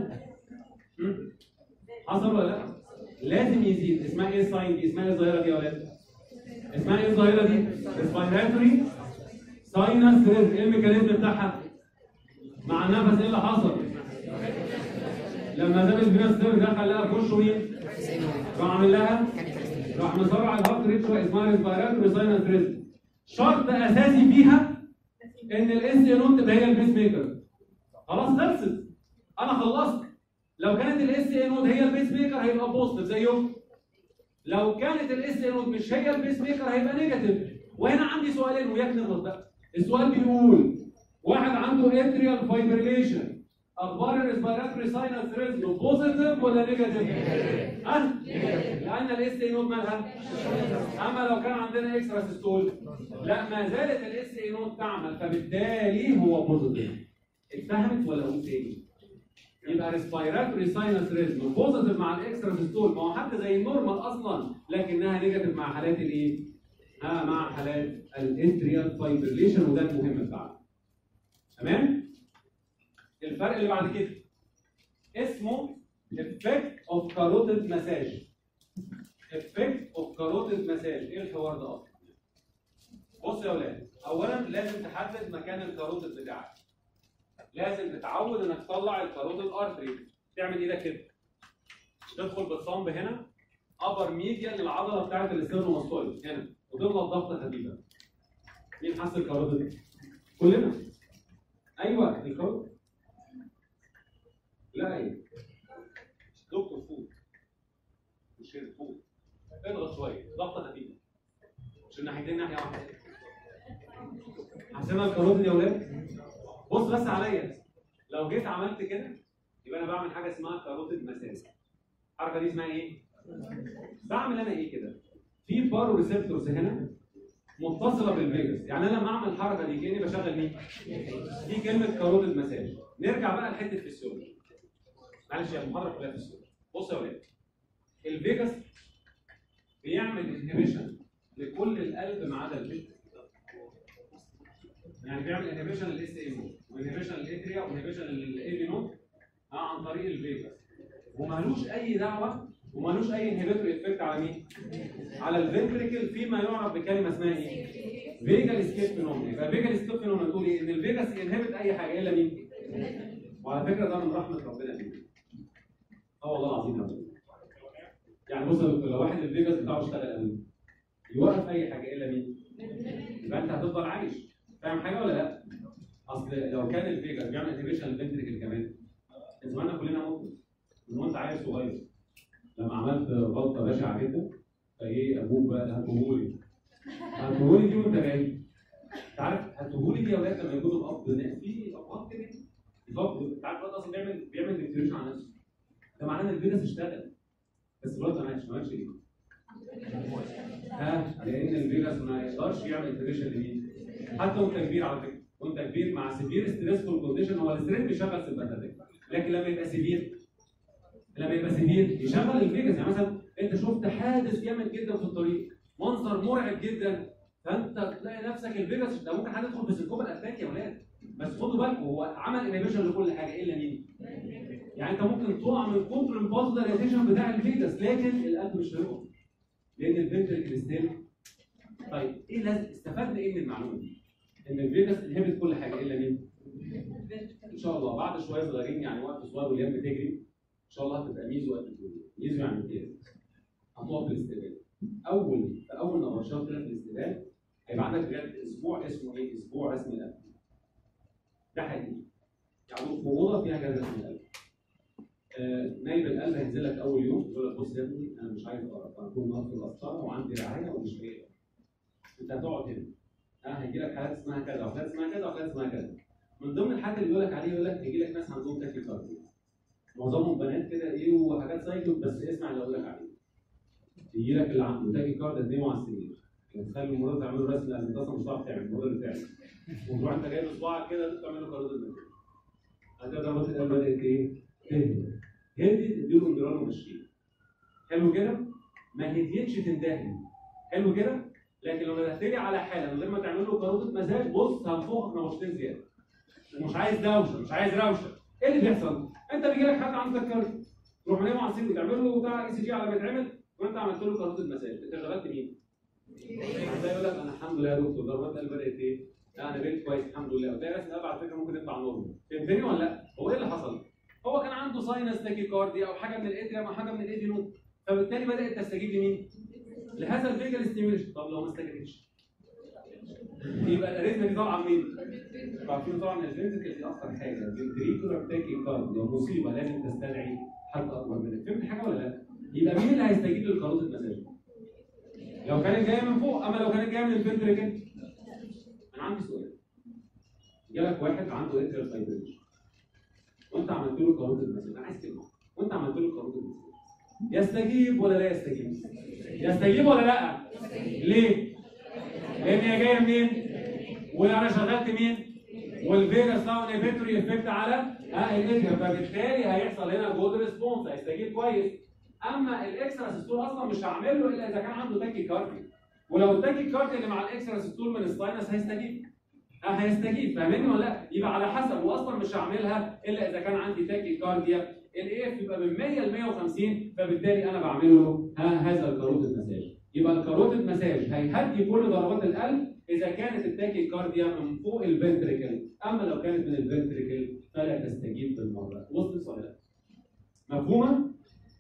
حصل ولا لا؟ لازم يزيد. اسمها ايه الساين دي؟ اسمها ايه الظاهره دي يا ولاد؟ اسمها ايه الظاهره دي؟ ريسبيراتوري ساينس ريزم. ايه الميكانيزم بتاعها؟ مع النفس ايه اللي حصل؟ لما زاد الفينس دخل لها في وشه مين؟ راح عامل لها راح مسرع الهارت ريت شويه، اسمها ريسبيراتوري ساينس ريزم. شرط اساسي فيها ان الاس ان تبقى هي البيس ميكر. خلاص خلصت. انا خلصت. لو كانت الاس ان هي البيس ميكر هيبقى بوزيتيف زيهم. لو كانت الاس ان مش هي البيس ميكر هيبقى نيجاتيف. وهنا عندي سؤالين وياك نغلط بقى. السؤال بيقول واحد عنده اتريال فايبريليشن، اخبار الريسبيراتوري ساينس ريزم بوزيتيف ولا نيجاتيف؟ ها؟ لان الاس ان مالها؟ اما لو كان عندنا اكسترا سيستول لا ما زالت الاس ان تعمل، فبالتالي هو بوزيتيف. اتفهمت ولا اقول تاني؟ يبقى ريسبيراتوري ساينس ريزم بوزيتيف مع الاكسترا سيستول، ما هو حتى زي النورمال اصلا لكنها نيجاتيف مع حالات الايه؟ ها مع حالات الاتريال فايبريليشن، وده المهم بتاعنا. تمام؟ الفرق اللي بعد كده اسمه effect of carotid massage. effect of carotid massage. ايه الحوار ده اصلا؟ بص يا اولاد، اولا لازم تحدد مكان الكاروتيد بتاعك. لازم تتعود انك تطلع الكاروتيد ارتري. تعمل ايدك كده. تدخل بالصنب هنا ابر ميديان للعضله بتاعت الاسترنوماستويد هنا، وتضغط ضغطه خفيفه. مين حس الكاروتيد؟ كلنا. ايوه الكاروتيد. لا ايه؟ دكتور فوق. مش هنا فوق. اضغط شويه، ضغطه خفيفه. مش الناحيتين ناحيه واحده. حسنا الكاروتيد يا ولاد؟ بص بس عليا. لو جيت عملت كده يبقى انا بعمل حاجه اسمها كاروتيد مساج. الحركه دي اسمها ايه؟ بعمل انا ايه كده؟ في بارو ريسبتورز هنا متصله بالفيجاس، يعني انا لما اعمل الحركه دي كاني بشغل مين؟ دي كلمه كاروتيد مساج. نرجع بقى لحته فيسيولوجي. معلش يا محرك كلها فيسيولوجي. بص يا ولاد، الفيجاس بيعمل انهبيشن لكل القلب ما عدا الفيجاس. يعني بيعمل انهبيشن للاس ام او وانهبيشن للاتريا وانهبيشن للاي نوت اه عن طريق الفيجاس، ومالوش اي دعوه ومالوش اي انهبيتور افكت على مين؟ على الفنتريكل، فيما يعرف بكلمه اسمها ايه؟ فيجال اسكيب فينومينا. يبقى فيجال اسكيب فينومينا تقول ايه؟ ان الفيجاس ينهبت اي حاجه الا مين؟ وعلى فكره ده من رحمه ربنا فيه. اه والله العظيم يا رب. يعني بص لو واحد الفيجاس بتاعه اشتغل قوي يوقف اي حاجه الا مين؟ يبقى انت هتفضل عايش. فاهم حاجه ولا لا؟ اصل لو كان الفيجاس بيعمل انهبيشن للفنتريكل كمان زماننا كلنا ممكن من وانت عيل صغير لما عملت غلطه بشعه جدا فايه ابوك بقى هاتهولي هاتهولي دي وانت جاي. انت عارف هاتهولي دي يا ولاد لما يكون الاب في ابهات كده الاب انت عارف الواد اصلا بيعمل بيعمل ديكتوريشن على نفسه. ده معناه ان الفيجاس اشتغل بس الواد ما ماتش ما ماتش ليه؟ ها لان الفيجاس ما يقدرش يعمل انتجريشن لمين؟ حتى وانت كبير على فكره وانت كبير مع سيفير ستريسفول كونديشن هو الاستريس بيشغل سمباثيك لكن لما يبقى سيفير لما يبقى سيفير يشغل الفيجاس. يعني مثلا انت شفت حادث جامد جدا في الطريق منظر مرعب جدا فانت تلاقي نفسك الفيجاس ده ممكن حد يدخل في سيكوبا اتاك يا ولاد بس خدوا بالكم هو عمل انيبيشن لكل حاجه الا مين؟ يعني انت ممكن تقع من كتر الفازولاريزيشن بتاع الفيجاس لكن القلب مش هيقع لان الفنتريكل ستيل. طيب ايه لازم استفدنا ايه من المعلومه دي؟ ان الفيجاس انهبت كل حاجه الا مين؟ ان شاء الله بعد شويه صغيرين يعني وقت صغير والايام بتجري ان شاء الله هتبقى ميزو وقت الدنيا. ميزو يعني امتياز. هتقف في الاستقبال. اول في اول نبطشات كده في الاستقبال هيبقى عندك بجد اسبوع اسمه ايه؟ اسبوع رسم القلب. ده حقيقي. يعني في اوضه فيها جهاز رسم القلب. آه نايب القلب هينزل لك اول يوم يقول لك بص يا ابني انا مش عايز اقرا انا كل نهار في القسطره وعندي رعايه ومش جاي. انت هتقعد هنا. ها هيجي لك حالات اسمها كذا وحالات اسمها كذا وحالات اسمها كذا. من ضمن الحاجات اللي بيقول لك عليه يقول لك هيجي لك ناس عندهم تاكيكارديا. معظمهم بنات كده ايه وحاجات سايكل بس اسمع اللي اقول لك عليه. يجي لك اللي عنده تاكيكارديا تنيمه على السرير. تخلي المريض تعمل له رسم لازم تصل مش هتعرف تعمل المريض اللي تعمل. وتروح انت جايب صباعك كده تعمل له كاروتيد المنزل. هتبدا ضربات القلب بدات ايه؟ تهدي. هدي تديله اندرال ومشيه. حلو كده؟ ما هديتش تنتهي. حلو كده؟ لكن لو ندهتلي على حاله من غير ما تعمل له كاروتيد مزاج بص هنفوقك نبشتين زياده. ومش عايز دوشه مش عايز روشه. ايه اللي بيحصل؟ انت بيجي لك حد عنده سكر تروح منيمه على السرير وتعمل له بتاع اي سي جي على ما يتعمل وانت عملت له كاروتيد مساج انت شغلت مين؟ ده يقول لك انا الحمد لله يا دكتور ضربات القلب بدات ايه؟ لا انا بقيت كويس الحمد لله وتلاقي راسم القلب على فكره ممكن يطلع نورمال. فهمتني ولا لا؟ هو ايه اللي حصل؟ هو كان عنده ساينس تاكيكارديا او حاجه من الاتريم او حاجه من الايدينوم فبالتالي بدات تستجيب لمين؟ لهذا الفيجال ستيميوليشن. طب لو ما استجابتش يبقى الاريثميا دي طالعه منين؟ عارفين طبعا الفنتريكل دي اكتر حاجه فنتريكولار تاكيكارديا مصيبه لازم تستدعي حد اكبر منك. فهمت حاجه ولا لا؟ يبقى مين اللي هيستجيب للكاروتيد مساج؟ لو كانت جايه من فوق اما لو كانت جايه من الفنتريكل. انا عندي سؤال. جالك واحد عنده اتريال فايبريشن وانت عملت له كاروتيد مساج انا عايز كلمه وانت عملت له كاروتيد مساج يستجيب ولا لا يستجيب؟ يستجيب ولا لا؟ ليه؟ لان هي جايه منين؟ وانا شغلت مين؟ والفيجاس ساوند انهبيتوري افكت على ها الاتريا فبالتالي هيحصل هنا جود ريسبونس هيستجيب كويس. اما الاكسترا سيستول اصلا مش هعمل له الا اذا كان عنده تاكي كارديا ولو التاكي كارديا اللي مع الاكسترا سيستول من الساينس هيستجيب. ها هيستجيب فاهمني ولا لا؟ يبقى على حسب واصلا مش هعملها الا اذا كان عندي تاكي كارديا. الاي اف يبقى من مية ل مية وخمسين فبالتالي انا بعمل له ها هذا الكاروتيد مساج. يبقى الكاروتيد مساج هيهدي كل ضربات القلب اذا كانت التاكي كارديا من فوق الفنتريكل اما لو كانت من الفنتريكل فلا تستجيب بالمره. وصلت ولا لا؟ مفهومه؟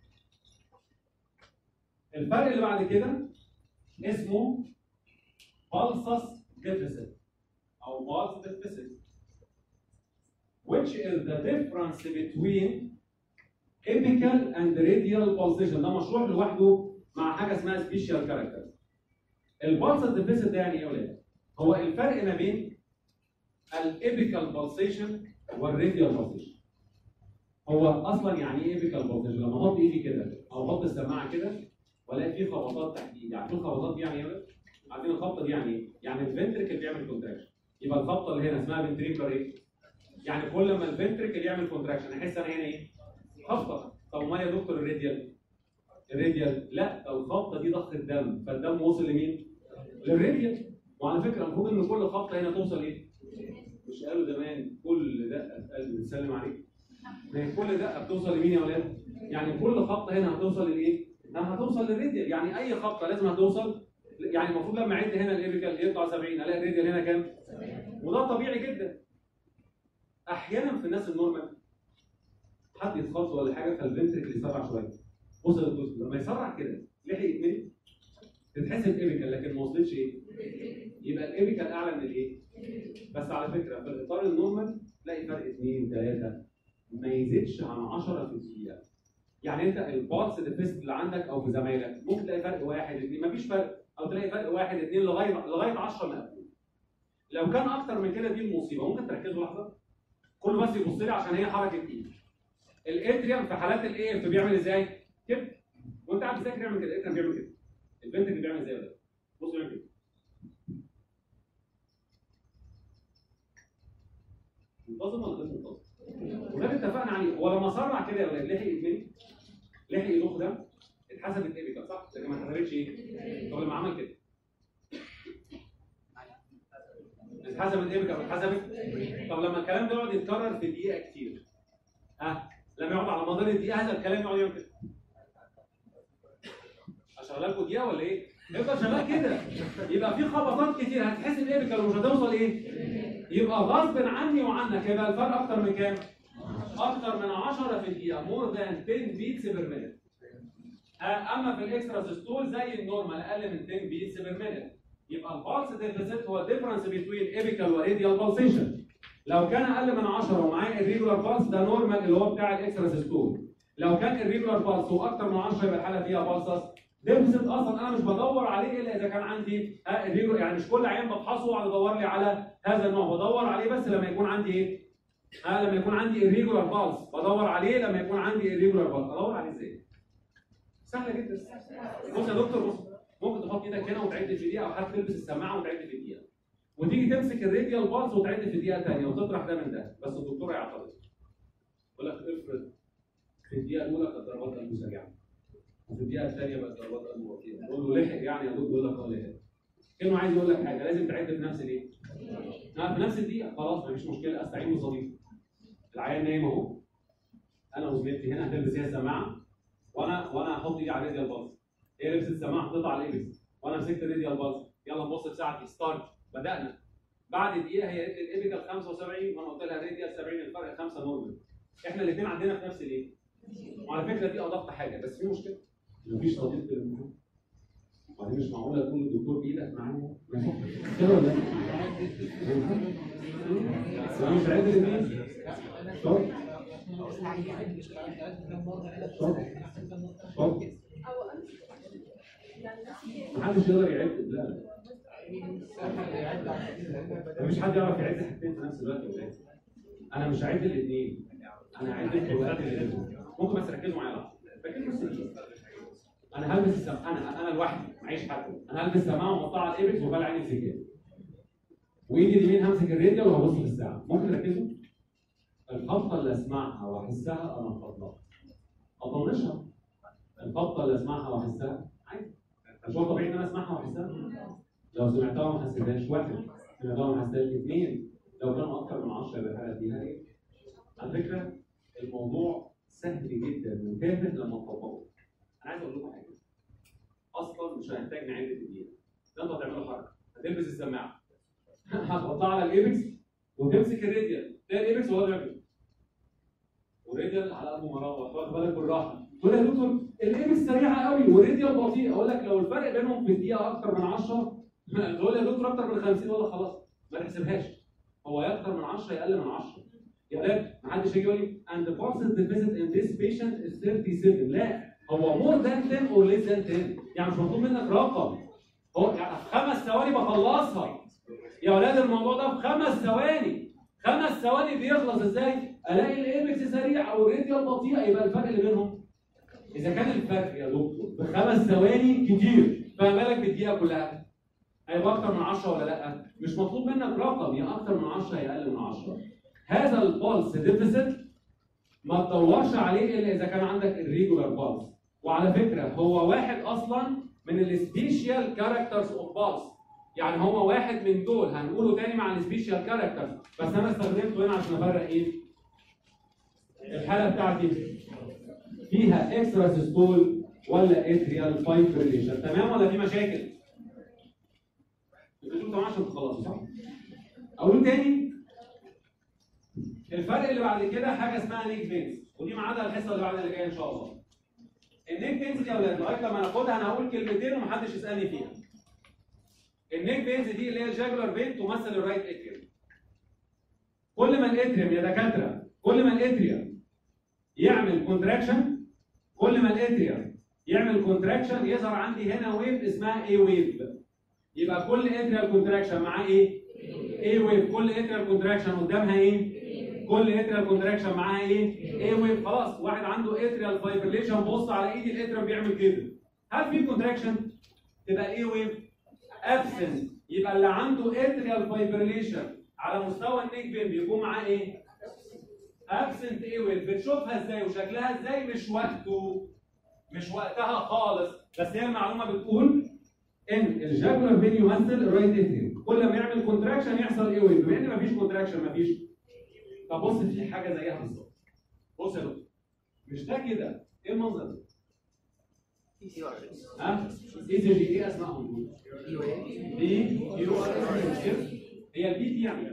الفرق اللي بعد كده اسمه pulsus deficit او pulse deficit which is the difference between apical and radial pulsation. ده مشروع لوحده مع حاجه اسمها special character. البالس ديفيسيت ده يعني ايه يا ولاد؟ هو الفرق ما بين الابيكال pulsation والراديال pulsation. هو اصلا يعني ايه ابيكال pulsation؟ لما احط ايدي كده او احط السماعه كده والاقي في خبطات تحت ايدي، عارفين الخبطات دي يعني ايه يا ولاد؟ عارفين الخبطه دي يعني ايه؟ يعني الفنتريكل بيعمل كونتراكشن. يبقى الخبطه اللي هنا اسمها فنتريكولار ايه؟ يعني كل ما الفنتريكل يعمل كونتراكشن احس انا هنا ايه؟ خبطه. طب امال يا دكتور الراديال؟ الراديال لا الخبطه دي ضخ الدم فالدم وصل لمين؟ للراديال. وعلى فكره المفروض ان كل خبطه هنا توصل ايه؟ مش قالوا زمان كل دقه في قلب بتسلم عليك؟ من كل دقه بتوصل لمين يا ولاد؟ يعني كل خبطه هنا هتوصل لايه؟ هتوصل للراديال، يعني اي خبطه لازم هتوصل، يعني المفروض لما اعد هنا الابيكال يطلع سبعين الاقي الراديال هنا كام؟ وده طبيعي جدا. احيانا في الناس النورمال حد يتخبط ولا حاجه فالفنتركل يسرع شويه. بص يا دكتور لما يسرع كده لحق يتملي تتحسب ايبيكال لكن ما وصلتش ايه؟ يبقى الايبيكال اعلى من الايه؟ بس على فكره في الاطار النورمال تلاقي فرق اثنين ثلاثه ما يزيدش عن عشرة في الدقيقه. يعني انت البارتس ديفيست اللي عندك او في زمايلك ممكن تلاقي فرق واحد اثنين مفيش فرق، او تلاقي فرق واحد اثنين لغايه لغايه عشرة مقبول. لو كان اكتر من كده دي المصيبه. ممكن تركزوا لحظه كله بس يبص لي عشان هي حركه ايد. الاتريوم في حالات الاي اف بيعمل ازاي؟ كده. وانت قاعد بتذاكر يعمل كده، الاتريوم بيعمل كده. الفنتركل بيعمل ازاي ده؟ بص بيعمل كده. منتظم ولا غير منتظم؟ وده اللي اتفقنا عليه. هو لما سرع كده يا ولاد لحق يتملي لحق يضخ ده اتحسبت ايبيكال صح؟ لكن ما اتحسبتش ايه؟ طب لما عمل كده اتحسبت ايبيكال اتحسبت؟ طب لما الكلام ده يقعد يتكرر في دقيقه كتير ها؟ لما يقعد على مدار الدقيقه هذا الكلام يقعد يعمل كده. اشغلها لكم دقيقه ولا ايه؟ يفضل شغال كده. يبقى في خبطات كتير هتحسب ايبيكال ومش هتوصل ايه؟ يبقى غصب عني وعنك هيبقى الفرق اكتر من كام؟ اكتر من عشرة في الدقيقه، مور ذان عشرة بيتس بير مينيت. اما في الاكسترا سيستول زي النورمال اقل من عشرة بيتس بير مينيت. يبقى البالس ديفيسيت هو الديفرنس بين ايبيكال وراديال بالسيشن. لو كان اقل من عشرة ومعاه الريجولار بالس ده نورمال اللي هو بتاع الاكسترا سيستول. لو كان الريجولار بالس واكتر من عشرة يبقى الحاله فيها بالسس ديفيسيت. اصلا انا مش بدور عليه الا اذا كان عندي الريجولار، يعني مش كل عيان بفحصه وقاعد ادور لي على هذا النوع، بدور عليه بس لما يكون عندي ايه؟ ها لما يكون عندي الريجولار بالس بدور عليه لما يكون عندي الريجولار بالس. ادور عليه ازاي؟ سهله جدا. بص يا دكتور بص ممكن تحط ايدك هنا وتعد في دقيقه او حتى تلبس السماعه وتعد في دقيقه. وتيجي تمسك الراديال بالس وتعد في دقيقه ثانيه وتطرح ده من ده، بس الدكتور هيعترض. يقول لك افرض في الدقيقه الاولى كانت ضربات قلبه سريعه وفي الدقيقه الثانيه بقت ضربات قلبه بطيئه. تقول له لحق يعني يا دكتور؟ يقول لك اه لحق. كانه عايز يقول لك حاجه لازم تعد في نفس الايه؟ في نفس الدقيقه. خلاص مفيش مشكله استعين بصديقي. العيان نايم اهو انا وزميلتي هنا هتلبس هي السماعه وانا وانا هحط ايدي على الراديال بالس. هي لبست السماعه حطيتها على الايبكس وانا مسكت الراديال بالس. يلا نبص بساعتي ستارت بدانا. بعد دقيقه هي قالت لي الايبيكال خمسة وسبعين وانا قلت لها الراديال سبعين الفرق خمسة نورمال. احنا الاثنين عندنا في نفس الايه؟ وعلى فكره دي ادق حاجه بس في مشكله مفيش صديق في المكان. وبعدين مش معقوله تقول للدكتور بايدك معايا كده ولا لا؟ مش عادل الاثنين شرط شرط محدش يقدر يعد. لا مفيش حد يعرف يعد حاجتين في نفس الوقت ولا. انا مش هعد الاثنين انا هعد الفروقات اللي بينهم. ممكن بس ركزوا معايا لحظه. ركزوا بس انا هلبس السماعه انا انا لوحدي معيش حد. انا هلبس السماعه واحطها على الايبكس وبالع عيني السجاده وايدي اليمين همسك الراديال وهبص في الساعه. ممكن تركزوا؟ الخبطه اللي اسمعها واحسها انا افضلها اطنشها. الخبطه اللي اسمعها واحسها عادي. مش هو طبيعي ان انا اسمعها واحسها؟ لو سمعتها وما حسيتهاش واحد، سمعتها وما حسيتهاش اثنين، لو كانوا اكثر من عشرة يبقى الحاله فيها ايه؟ على فكره الموضوع سهل جدا وتافه لما تطبقه. انا عايز اقول لكم حاجه اصلا مش هنحتاج نعد في الدقيقه. ده انتوا هتعملوا حركه هتلبس السماعه هتحطها على الايبكس وتمسك الراديال تلاقي الايبكس وهو بيعمل والراديال على قلبه مراوح. واخد بالك بالراحه. تقول يا دكتور الايبكس سريعه قوي والراديال بطيء. اقول لك لو الفرق بينهم في الدقيقه اكتر من عشرة تقول يا دكتور اكتر من خمسين ولا خلاص ما تحسبهاش. هو يا اكتر من عشرة يا اقل من عشرة. يا ولاد ما حدش يجي يقول لي and the percent visit in this patient is thirty-seven. لا هو more than ten or less than ten. يعني مش مطلوب منك رقم. هو يعني في خمس ثواني بخلصها. يا ولاد الموضوع ده في خمس ثواني. خمس ثواني بيخلص ازاي؟ الاقي الايبكس سريع او الراديال بطيئه يبقى الفرق اللي بينهم. اذا كان الفرق يا دكتور في خمس ثواني كتير فما بالك بالدقيقه كلها؟ هيبقى اكتر من عشرة ولا لا؟ مش مطلوب منك رقم يا اكتر من عشرة يا اقل من عشرة. هذا البالس ديفيسيت ما تدورش عليه الا اذا كان عندك الريجولار بالس. وعلى فكره هو واحد اصلا من السبيشال كاركترز اوف بالس. يعني هو واحد من دول هنقوله تاني مع السبيشال كاركترز بس انا استخدمته هنا عشان افرق ايه؟ الحاله بتاعتي فيها اكسترا سيستول ولا اتريال فايبريليشن، تمام ولا في مشاكل؟ انتوا تمام عشان تخلصوا صح؟ اقول تاني الفرق اللي بعد كده حاجه اسمها نيك بينز، ودي ميعادها الحصه اللي بعد اللي جايه ان شاء الله. النيك بينز دي يا اولاد لغايه لما ناخدها انا هقول كلمتين ومحدش يسالني فيها. النيك بينز دي اللي هي الجاجولار فين تمثل الرايت اتريوم. كل ما الاتريوم يا دكاتره كل ما الاتريوم يعمل كونتراكشن كل ما الاتريوم يعمل كونتراكشن يظهر عندي هنا ويف اسمها اي ويف. يبقى كل اتريال كونتراكشن معاه ايه؟ اي ويف. كل اتريال كونتراكشن قدامها ايه؟ كل اتريال كونتراكشن معاها ايه؟ اي ويف. خلاص واحد عنده اتريال فايبريليشن بص على ايدي الاتريال بيعمل كده. هل في كونتراكشن؟ تبقى الاي ويف ابسنت. يبقى اللي عنده اتريال فايبريليشن على مستوى النيك بين بيكون معاه ايه؟ ابسنت اي ويف. بتشوفها ازاي وشكلها ازاي؟ مش وقته مش وقتها خالص، بس هي المعلومه بتقول ان الجاكولار فين يمثل الرايت اتريوم. كل ما يعمل كونتراكشن يحصل ايه ويف. بما ان مفيش كونتراكشن مفيش. طب بص في حاجه زيها بالظبط. بص يا دكتور مش ده كده ايه المنظر ده؟ ها؟ اي سي جي ايه اسمائهم؟ بي كيو ار اس. هي البي دي يعني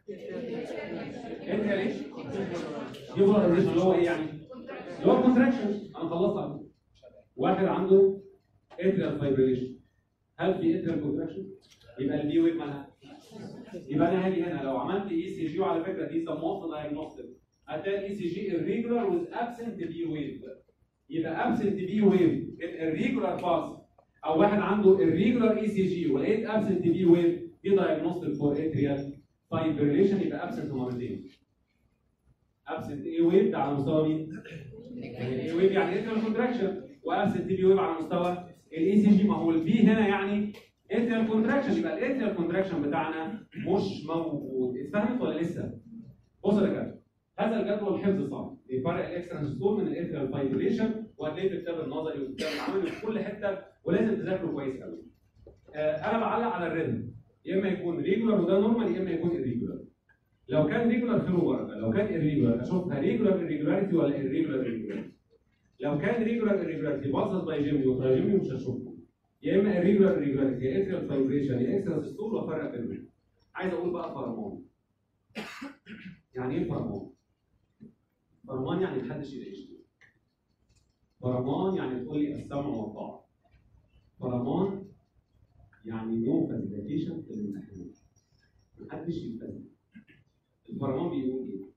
انت ليش؟ دي بولاريزيشن اللي هو ايه يعني؟ اللي هو كونتراكشن. انا خلصت على واحد عنده اتريال فايبريليشن. هل في اتريال كونتراكشن؟ يبقى البي ويف مالها؟ يبقى انا هاجي هنا لو عملت اي سي جي وعلى فكره دي سموت دايجنوستيك هتلاقي الاي سي جي irregular with absent بي ويف. يبقى absent بي ويف irregular pulse او واحد عنده irregular اي سي جي ولقيت absent بي ويف دي دايجنوستيك فور اتريال فايبريليشن. يبقى absent مرتين. absent اي ويف ده على مستوى مين؟ الاي ويف يعني اتريال كونتراكشن وابسنت بي ويف على مستوى الاي سي جي. ما هو البي هنا يعني اتريال كونتراكشن. يبقى الاتريال كونتراكشن بتاعنا مش موجود. اتفهمت ولا لسه؟ بص يا دكاتره هذا الجدول حفظ صعب بيفرق الاكسترا ستور من الاتريال فايبريليشن وهتلاقيه في الكتاب النظري والكتاب العملي في كل حته ولازم تذاكره كويس قوي. آه انا بعلق على الريتم يا اما يكون ريجولار وده نورمال يا اما يكون irregular. لو كان ريجولار خير وبركه، لو كان irregular اشوفها ريجولار irregularity ولا irregular irregularity. لو كان ريجولار irregularity باصص باي جيمي وتراجيمي مش هشوفه. يا اما irregular irregularity يا اتريال فايبريشن يا اكسترا ستور وافرق بينهم. عايز اقول بقى فرمان. يعني ايه فرمان؟ فرمان يعني محدش يلاقيش. فرمان يعني تقول لي السمع والطاعه. فرمان يعني نو فاسيليتيشن في الامتحان. محدش يتفهم. الفرمان بيقول ايه؟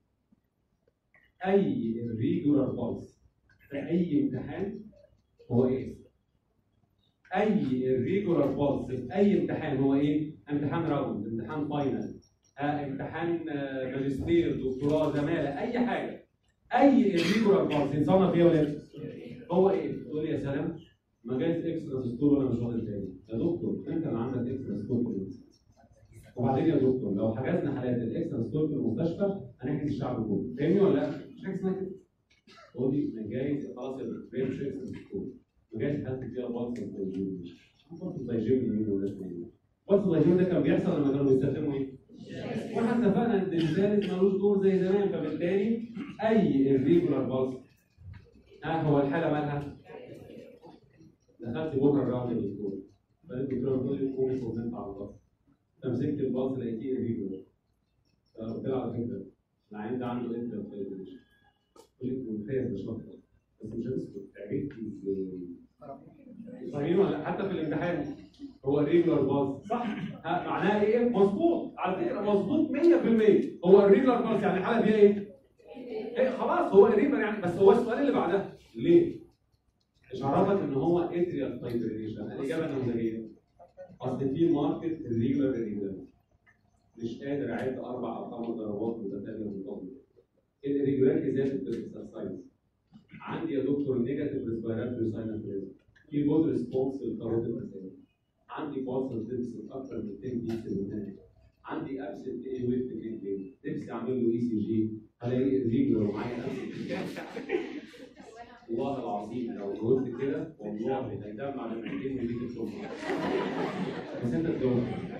اي irregular pulse في اي امتحان هو ايه؟ اي irregular pulse في اي امتحان هو ايه؟ امتحان راوند، امتحان فاينل، آه، امتحان آه، ماجستير، دكتوراه، زماله، اي حاجه. اي irregular pulse يتصنف فيها ولا هو ايه؟ تقول لي يا سلام ما جايز اكسترا ستور وانا مش واخد بالي. يا دكتور انت اللي عندك اكسترا ستور في المستشفى. وبعدين يا دكتور لو حجزنا حالات الاكسترا ستور في المستشفى هنحجز الشعب كله. فاهمني ولا لا؟ مش حاجه اسمها كده. تقول لي ما جايز خلاص البرين مش اكسترا ستور. ما جايز حالات فيها بالس دايجيم. بالس دايجيم مين ولا مين؟ بالس دايجيم ده كان بيحصل لما كانوا بيستخدموا ايه؟ واحنا اتفقنا ان الثالث ملوش دور زي زمان فبالتالي اي irregular pulse ها هو الحاله مالها؟ دخلت بكره الراوند يا دكتور. فالدكتور بتقول لي قومي كومنت على الضغط. فمسكت البلس لقيتيه irregular. فقلت له على فكره العيان ده عنده اتريال فايبريشن. قلت له ممتاز ده شاطر بس مش هتسكت عرفت ازاي؟ فاهمين ولا حتى في الامتحان هو irregular pulse صح؟ ها معناها ايه؟ مظبوط على فكره مظبوط مية في المية. هو irregular pulse يعني الحاله فيها ايه؟ ايه خلاص هو irregular يعني. بس هو السؤال اللي بعدها ليه؟ مش عرفك ان هو اتريال فايبريشن. الاجابه النموذجيه اصل في ماركت الريجولار irregularity مش قادر اعد اربع او خمس ضربات متتاليه منتظمه. الريجولاريتي زادت بالاكسرسايز. عندي يا دكتور نيجاتيف ريسبيراتوري ساينس ريزم في جود ريسبونس للكاروتيد مسائل. عندي بارسل ديفيسيت اكثر من عشرة بيكسل هناك. عندي ابسنت اي ويف في الجين نفسي اعمل له اي سي جي هلاقي الريجولار ومعايا ابسنت. والله العظيم لو جاوبت كده والله هيدمع دمعتين ويجيك الصبح. بس انت تجاوب.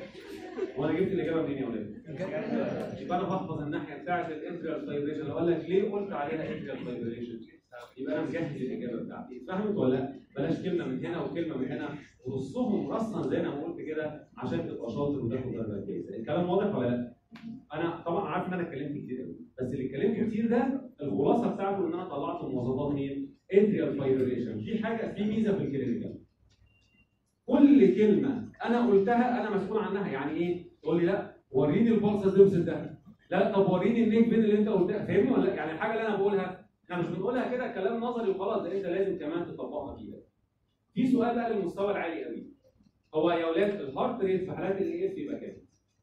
وانا جبت الاجابه منين يا ولاد؟ يبقى انا بحفظ الناحيه بتاعت الانتريال فايبريشن. لو قال لك ليه قلت عليها انتريال فايبريشن؟ يبقى انا مجهز الاجابه بتاعتي. اتفهمت ولا لا؟ بلاش كلمه من هنا وكلمه من هنا ورصهم رصا زي ما قلت كده عشان تبقى شاطر وتاخد درجه كويسه. الكلام واضح ولا لا؟ انا طبعا عارف ان انا اتكلمت كتير قوي، بس اللي اتكلمت كتير ده الخلاصه بتاعته ان انا طلعت مواصفات مين؟ انتريال فايبريشن. في حاجه في ميزه في الكلينيكال، كل كلمه انا قلتها انا مسؤول عنها. يعني ايه؟ تقول لي لا وريني البلس ديبسل ده، لا طب وريني النيك بين اللي انت قلتها، فاهمني ولا لا؟ يعني الحاجه اللي انا بقولها احنا مش بنقولها كده كلام نظري وخلاص، ده انت لازم كمان تطبقها كده. في سؤال بقى للمستوى العالي قوي، هو يا اولاد الهارت ريت في حالات الاي اف يبقى كام؟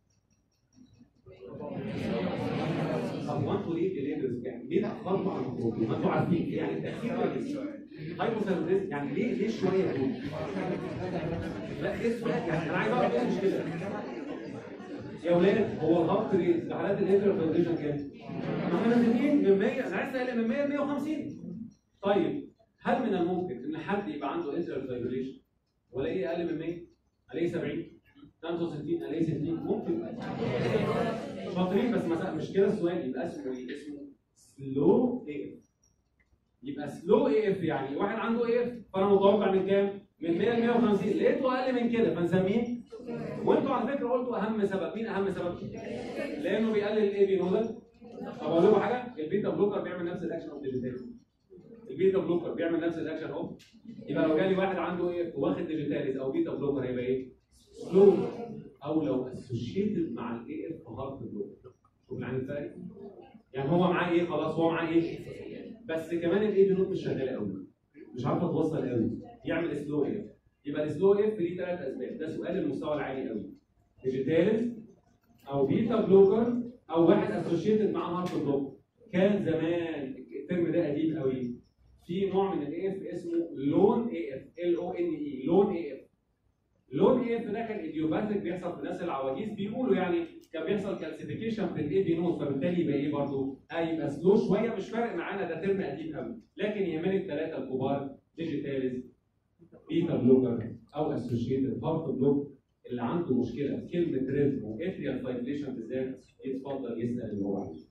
طب وانتوا ليه ليه يعني ليه تاخرتوا على المفروض؟ ما انتوا عارفين يعني التاخير هايبوثايروديزم يعني ليه ليه شويه دول؟ لا ايه السؤال؟ يعني انا عايز اعرف ايه المشكله؟ يا اولاد هو الهارت ريت في حالات الانترفيريشن كام؟ احنا نازلين من مية، انا عايز اقل من مية ل مية وخمسين. طيب هل من الممكن ان حد يبقى عنده انترفيريشن والاقيه اقل من مية؟ الاقيه سبعين؟ خمسة وستين؟ الاقيه ستين؟ ممكن شاطرين، بس مثلا مش كده السؤال. يبقى اسمه ايه؟ اسمه سلو اي اف. يبقى سلو اي اف يعني واحد عنده اي اف فانا متوقع من كام؟ من مية ل مية وخمسين، لقيته اقل من كده فنسميه. وانتوا على فكره قلتوا اهم سبب، مين اهم سبب؟ لانه بيقلل الاي بي نودل. طب اقول لكم حاجه، البيتا بلوكر بيعمل نفس الاكشن اوف ديجيتاليز. البيتا بلوكر بيعمل نفس الاكشن اوف، يبقى لو جالي واحد عنده ايه واخد ديجيتاليز او بيتا بلوكر هيبقى ايه؟ سلو. او لو اسوشيتد مع الاي اف هارت بلوكر. شوف يعني الفرق؟ يعني هو معاه ايه؟ خلاص هو معاه ايه؟ بس كمان الاي بي نود مش شغاله قوي، مش عارفه توصل قوي، يعمل سلو اف. يبقى السلو اف ليه ثلاث اسباب، ده سؤال المستوى العالي قوي. ديجيتاليز او بيتا بلوكر او واحد اسوشيتد مع هارت بلوكر. كان زمان الترم ده قديم قوي، في نوع من الاي اف اسمه لون اي اف، ال او ان اي، لون اي اف. لون اي اف ده كان ايديوباثيك بيحصل في الناس العواجيز، بيقولوا يعني كان بيحصل كالسيفيكيشن في الاي بي نود، فبالتالي يبقى ايه برضه؟ اه يبقى سلو شويه، مش فارق معانا ده ترم قديم قوي، لكن يهمني الثلاثه الكبار ديجيتاليز بيتا بلوكر او اسوشيتد هارت بلوك. اللي عنده مشكله في كلمه ريزم واتريال فايبريشن بالذات يتفضل يسال اللي هو عايزه.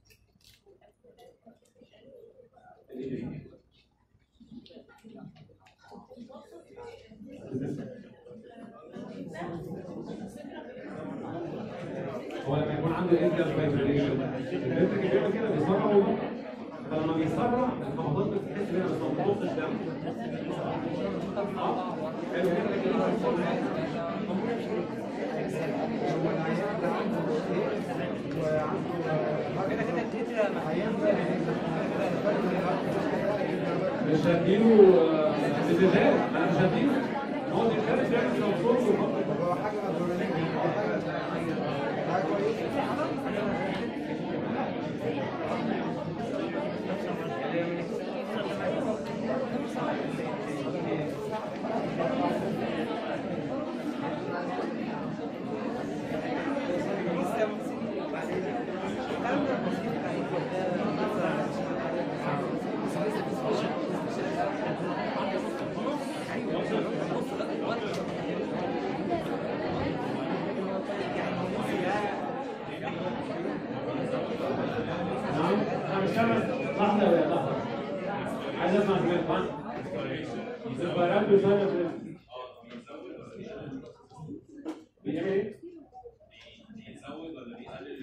هو لما يكون عنده انترال فايبريشن البنت اللي بيعمل كده بيسرع ويبطل، فلما بيسرع الخبطات بتحس بيها بس ما بتبصش دم. اه حلو مش هديله استدلال، انا مش هديله هو ديجيتاليز بيعمل توصل هو حاجه حاجه كويسه. عايز اسمع كمان الفيرال بيسايد بيعمل ايه؟ بيزود ولا بيقلل؟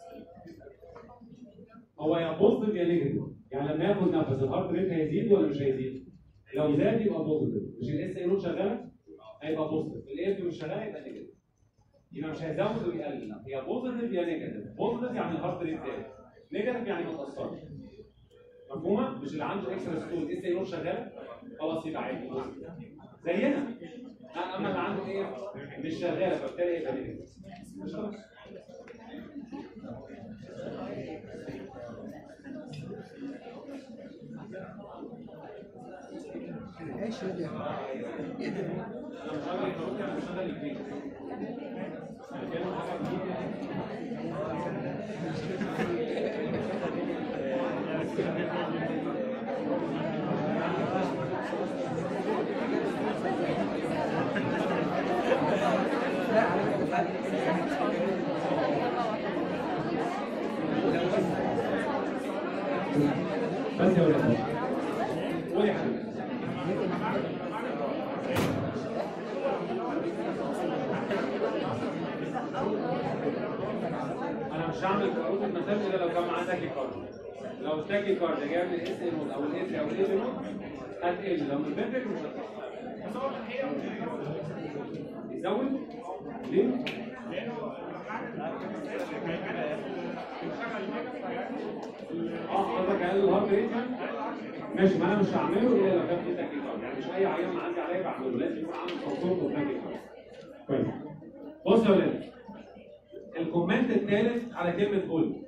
هو يا بوزيتيف يا نيجاتيف، يعني لما ياخد نفس الهارت ريت هيزيد ولا مش هيزيد؟ لو زاد يبقى بوزيتيف، مش الاس اي نوت شغاله هيبقى بوزيتيف، الاي اف مش شغاله يبقى نيجاتيف. يبقى مش هيزود ويقلل، لا هي بوزيتيف يا نيجاتيف. بوزيتيف يعني الهارت ريت زاد، نيجاتيف يعني ما تاثرش. مفهومه؟ مش اللي عنده اكسترا ستول اس اي نوت شغاله خلاص يبقى عادي زينا. اما اللي عنده ايه مش شغاله فبالتالي يبقى نيجاتيف. مش خلاص ايش يا انا مش عارف الكروت يعني مش شغال البيت لا مسافه الا لو كان معاه تاكي كارد. لو التاكي كارد جاي من الاس ان او الاس او الاي نوت هتقل، لو من الفنتريكل مش هتقل. بس هو في الحقيقه يزود ليه؟ اه قصدك اقل الهارت ريت ماشي، ما انا مش هعمله الا لو كان في تاكي كارد، يعني مش اي عيان معدي عليا بعمله، لازم يكون عامل كونسورت وتاكي كارد. كويس. بص يا ولاد، الكومنت الثالث على كلمه فوليوم.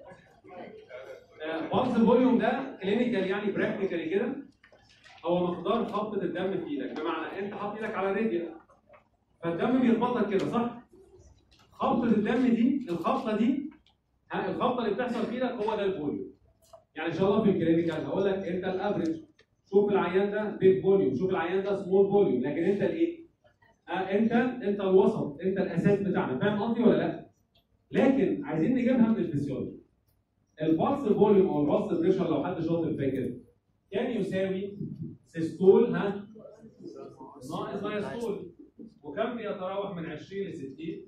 بالس الفوليوم ده كلينيكال يعني براكتيكالي كده هو مقدار خبطه الدم في ايدك، بمعنى انت حاطط ايدك على الراديال فالدم بيخبطك كده صح؟ خبطه الدم دي الخبطه دي الخبطه اللي بتحصل في ايدك هو ده الفوليوم. يعني ان شاء الله في الكلينيكال هقول لك انت الافريج، شوف العيان ده بيج فوليوم، شوف العيان ده سمول فوليوم، لكن انت الايه؟ آه انت انت الوسط، انت الاساس بتاعنا، فاهم قصدي ولا لا؟ لكن عايزين نجيبها من الفسيولوجي. البلس فوليوم او البلس بريشر لو حد شاطر فاكر كان يساوي سيستول ها ناقص دايستول، وكم بيتراوح من عشرين ل ستين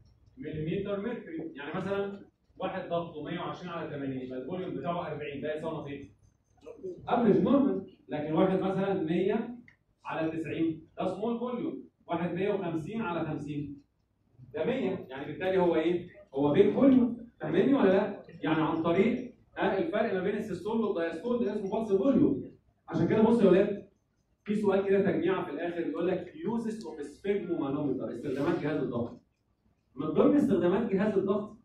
ملم ميركوري. يعني مثلا واحد ضغطه مية وعشرين على ثمانين يبقى الفوليوم بتاعه أربعين، ده يساوي ايه؟ افريج نورمال. لكن واحد مثلا مية على تسعين ده سمول فوليوم، واحد مية وخمسين على خمسين ده مية، يعني بالتالي هو ايه؟ هو بيج فوليوم. فاهمني ولا لا؟ يعني عن طريق الفرق ما بين السيستول والدايستول ده اسمه بلس فوليوم. عشان كده بص يا ولاد، في سؤال كده تجميعه في الاخر يقول لك يوزز اوف سفيجمومانومتر، استخدامات جهاز الضغط. من ضمن استخدامات جهاز الضغط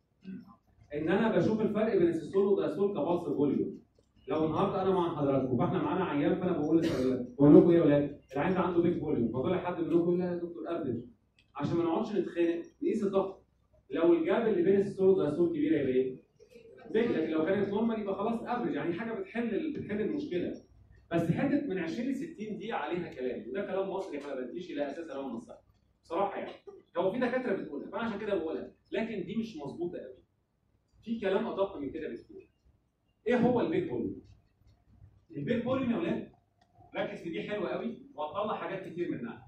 ان انا بشوف الفرق بين السيستول والدايستول كبلس فوليوم. لو النهارده انا مع حضراتكم فاحنا معانا عيان، فانا بقول بقول لكم ايه يا ولاد؟ العيان ده عنده بيج فوليوم، فطلع حد منكم يقول لا يا دكتور افريج، عشان ما نقعدش نتخانق نقيس الضغط. لو الجاب اللي بين السيستول والدايستول كبيره يبقى ايه؟ بيج، لكن لو كانت نورمال يبقى خلاص افريج، يعني حاجه بتحل بتحل المشكله. بس حته من عشرين ل ستين دي عليها كلام، وده كلام مصري ما بديش لا اساس له من الصحه. بصراحه يعني هو في دكاتره بتقولها فانا عشان كده بقولها، لكن دي مش مظبوطه قوي. في كلام ادق من كده بكتير. ايه هو البيج فوليوم؟ البيج فوليوم يا ولاد ركز في دي حلوه قوي وهتطلع حاجات كتير منها.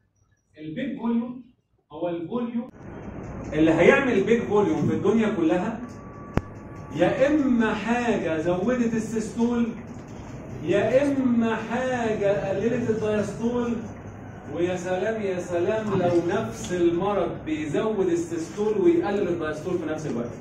البيج فوليوم هو الفوليوم اللي هيعمل بيج فوليوم في الدنيا كلها، يا اما حاجه زودت السيستول يا اما حاجه قللت الدايستول. ويا سلام يا سلام لو نفس المرض بيزود السيستول ويقلل الدايستول في نفس الوقت.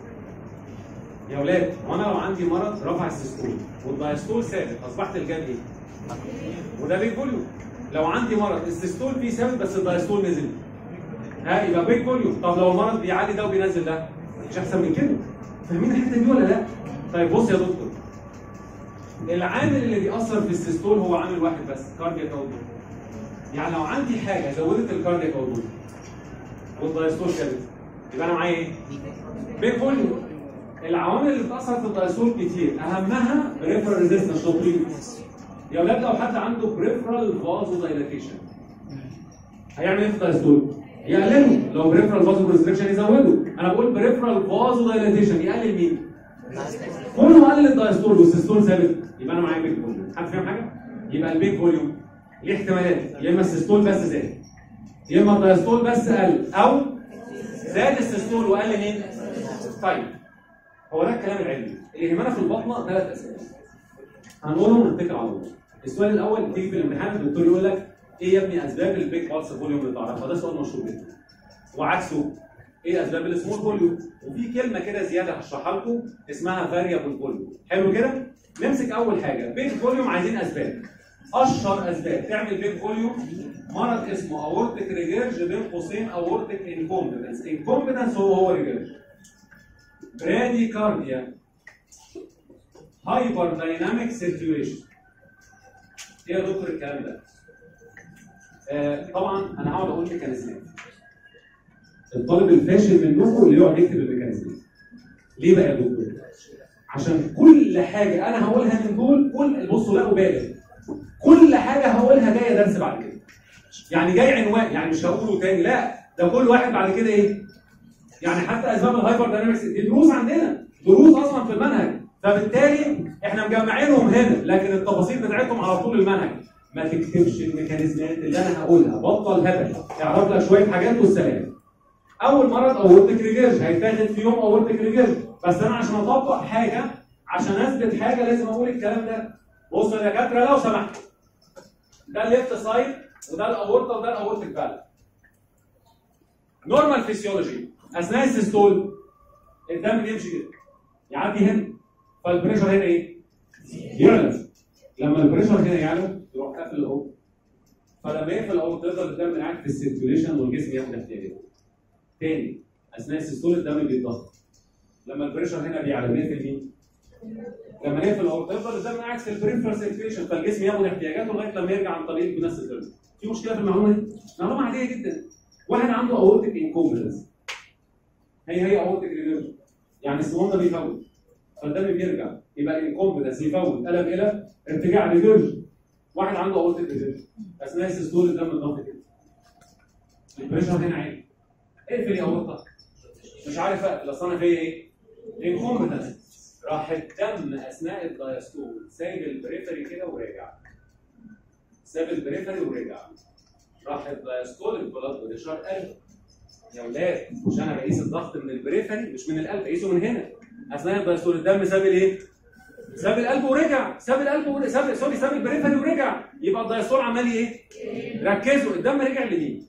يا ولاد وانا لو عندي مرض رفع السيستول والدايستول ثابت اصبحت الجاب ايه؟ وده بيج فوليوم. لو عندي مرض السيستول فيه ثابت بس الدايستول نزل، ها يبقى بيج فوليوم. طب لو المرض بيعلي ده وبينزل ده مش احسن من كده؟ فاهمين الحته دي ولا لا؟ طيب بص يا دكتور، العامل اللي بيأثر في السيستول هو عامل واحد بس، كاردياك اوتبوت. يعني لو عندي حاجه زودت الكاردياك اوتبوت والدايستول ثابت يبقى انا معايا ايه؟ بيج فوليوم. العوامل اللي بتأثر في الدايستول كتير، اهمها بريفرال ريزيستنس شاطرين. يا ولاد لو حد عنده بريفرال فازو دايلاتيشن هيعمل ايه في الدايستول؟ يقلله. لو بريفرال فازو كونستريكشن يزوده. انا بقول بريفرال فازو دايلاتيشن يقلل مين؟ كله قلل الدايستول والسيستول ثابت يبقى انا معايا بيج فوليوم. حد فاهم حاجه؟ يبقى البيج فوليوم ليه احتمالات، يا اما السيستول بس زاد يا اما الدايستول بس قل، او زاد السيستول وقل مين؟ طيب هو ده الكلام العلمي. اللي يهمنا في البطنه ثلاث اسئله هنقولهم ونتكل على الله. السؤال الاول تيجي في الامتحان الدكتور يقول لك ايه يا ابني اسباب البيج بالس فوليوم اللي تعرفها؟ ده سؤال مشهور جدا. وعكسه ايه اسباب السمول فوليوم؟ وفي كلمه كده زياده هشرحها لكم اسمها فاريبل فوليوم. حلو كده؟ نمسك اول حاجه بيج فوليوم. عايزين اسباب. اشهر اسباب تعمل بيج فوليوم مرض اسمه اورتيك ريجيرج بين قوسين اورتيك انكومبتنس. انكومبتنس هو هو ريجيرج. براديكارديا، هايبر دايناميك سيركيوليشن. ايه يا دكتور الكلام ده؟ آه طبعا انا هقعد اقول ميكانيزمات. الطالب الفاشل منكم اللي يقعد يكتب الميكانيزمات. ليه بقى يا دكتور؟ عشان كل حاجه انا هقولها من دول كل بصوا لا ابالغ، كل حاجه هقولها جايه درس بعد كده. يعني جاي عنوان، يعني مش هقوله تاني، لا ده كل واحد بعد كده ايه؟ يعني حتى اسباب الهايبر داينامكس دي دروس عندنا، دروس اصلا في المنهج، فبالتالي احنا مجمعينهم هنا، لكن التفاصيل بتاعتهم على طول المنهج. ما تكتبش الميكانيزمات اللي انا هقولها، بطل هبل، اعرف لك شويه حاجات والسلام. اول مرض اورتيك ريجيرج هيتاخد في يوم اورتيك ريجيرج. بس انا عشان اطبق حاجه، عشان اثبت حاجه لازم اقول الكلام ده. بصوا يا دكاتره لو سمحتوا، ده الليفت سايد وده الاورطه وده الاورتيك فالف. نورمال فيسيولوجي اثناء السيستول الدم بيمشي كده يعدي هنا، فالبريشر هنا ايه؟ يعلى. لما البريشر هنا يعلى يروح قافل الاورطه، فلما يقفل الاورطه يفضل الدم قاعد في السيركيوليشن والجسم ياخد احتياجاته. تاني اثناء السيستول الدم بيتضخم، لما البريشر هنا بيعلى بنقفل مين؟ لما نقفل الاورطه يفضل الدم قاعد في البريفرال سيركيوليشن، فالجسم ياخد احتياجاته لغايه لما يرجع عن طريق البناس الدم. في مشكله في المعلومه دي؟ معلومه عاديه جدا. واحد عنده اورتيك انكومبتنس، هي هي اورتيك ريفيرجن، يعني الصمام ده بيفوت فالدم بيرجع، يبقى الانكومبتنس يفوت قلب الى ارتجاع ريفيرجن. واحد عنده اورتيك ريفيرجن اثناء السيستول الدم الضغط كده، البريشر هنا عالي، اقفل يا اورطه، مش عارف اقفل اصل انا فيا ايه؟ انكومبتنس. راح الدم اثناء الدايستول سايب البريفري كده ورجع، ساب البريفري ورجع، راح الدايستول البلاد بريشر قل. يا ولاد مش انا بقيس الضغط من البريفري مش من القلب، بقيسه من هنا. اثناء الدايستول الدم ساب الايه؟ ساب القلب ورجع، ساب القلب ورجع، ساب سوري ساب البريفري ورجع، يبقى الدايستول عمال ايه؟ ركزوا، الدم رجع لمين؟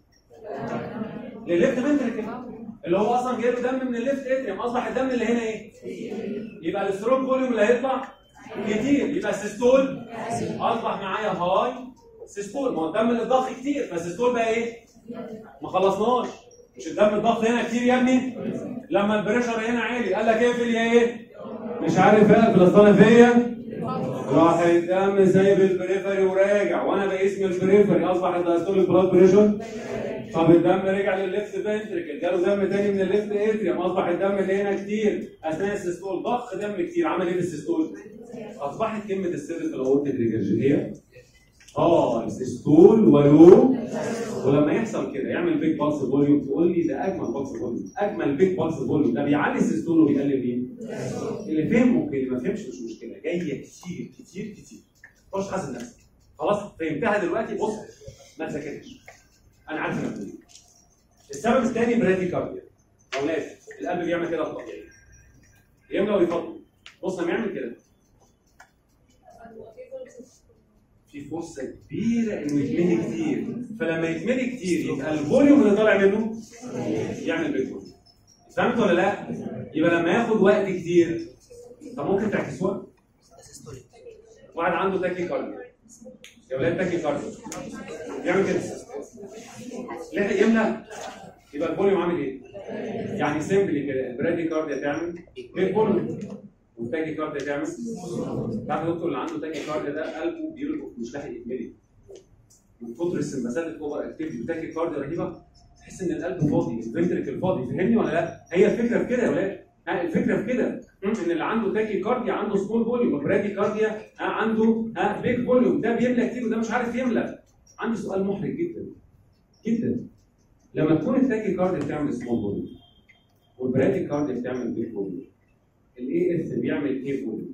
للليفت فنتريكل اللي هو اصلا جايب دم من الليفت اتريم، اصبح الدم اللي هنا ايه؟ يبقى الستروك فوليوم اللي هيطلع كتير، يبقى السيستول اصبح معايا هاي سيستول. ما هو الدم اللي اتضخ كتير فالسيستول بقى ايه؟ ما خلصناش. مش الدم الضغط هنا كتير يا ابني؟ لما البريشر هنا عالي قال لك اقفل يا ايه؟ مش عارف اقفل اصل انا فيا، راح الدم سايب البريفري وراجع، وانا بقيس من البريفري اصبح الدايستول البلاد بريشر. طب الدم رجع للليفت فنتريكل، جاله دم تاني من الليفت اتريم، اصبح الدم اللي هنا كتير اثناء السيستول، ضخ دم كتير، عمل ايه في السيستول؟ اصبحت كلمه السر في الاورتيك ريفيرجن هي اه السيستول ولو. ولما يحصل كده يعمل بيج بالس فوليوم، تقول لي ده اجمل بالس فوليوم، اجمل بيج بالس فوليوم ده بيعلي السيستول وبيقلل مين؟ اللي فهم ممكن، اللي ما فهمش مش مشكله، جايه كتير كتير كتير. خش حاسب نفسك خلاص فهمتها دلوقتي. بص ما تذاكرش، انا عارف انك بتقول. السبب الثاني براديكارديا. اولاد القلب بيعمل كده طبيعي، يملى ويفضي. بص لما يعمل كده في فرصه كبيره انه يتملي كتير، فلما يتملي كتير يبقى الفوليوم اللي طالع منه يعمل بيج فوليوم. فهمت ولا لا؟ يبقى لما ياخد وقت كتير، طب ممكن تعكس وقت. واحد عنده تاكي كارديا، يا ولاد تاكي كارديا يعمل كده، لحق يملى، يبقى الفوليوم عامل ايه؟ يعني سيمبلي كده البرادي كارديا تعمل بيج فوليوم والتاكي كارديا تعمل. تعرف الدكتور اللي عنده تاكي كارديا ده قلبه بيربط مش لاحق يتملي من كتر السمباثات الاوفر اكتيفيتي وتاكي كارديا رهيبه، تحس ان القلب فاضي، الفنتريكل فاضي. فهمني ولا لا؟ هي الفكره في كده يا ولاد، ها الفكره في كده ان اللي عنده تاكي كارديا عنده سمول فوليوم، والبرادي كارديا ها عنده ها بيج فوليوم، ده بيملى كتير وده مش عارف يملى. عندي سؤال محرج جدا جدا، لما تكون التاكي كارديا بتعمل سمول فوليوم والبرادي كارديا بتعمل بيج فوليوم، الاي اس بيعمل ايه فوليوم؟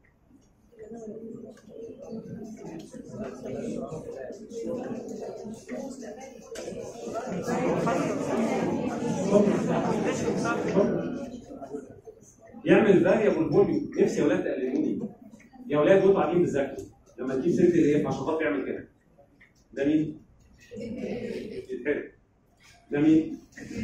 يعمل فاريبل فوليوم. نفسي يا ولاد تقللوني يا ولاد، وانتوا قاعدين بتذاكروا لما تجيب سيره الايه عشان خاطر يعمل كده. ده مين؟ يتحرق. ده مين؟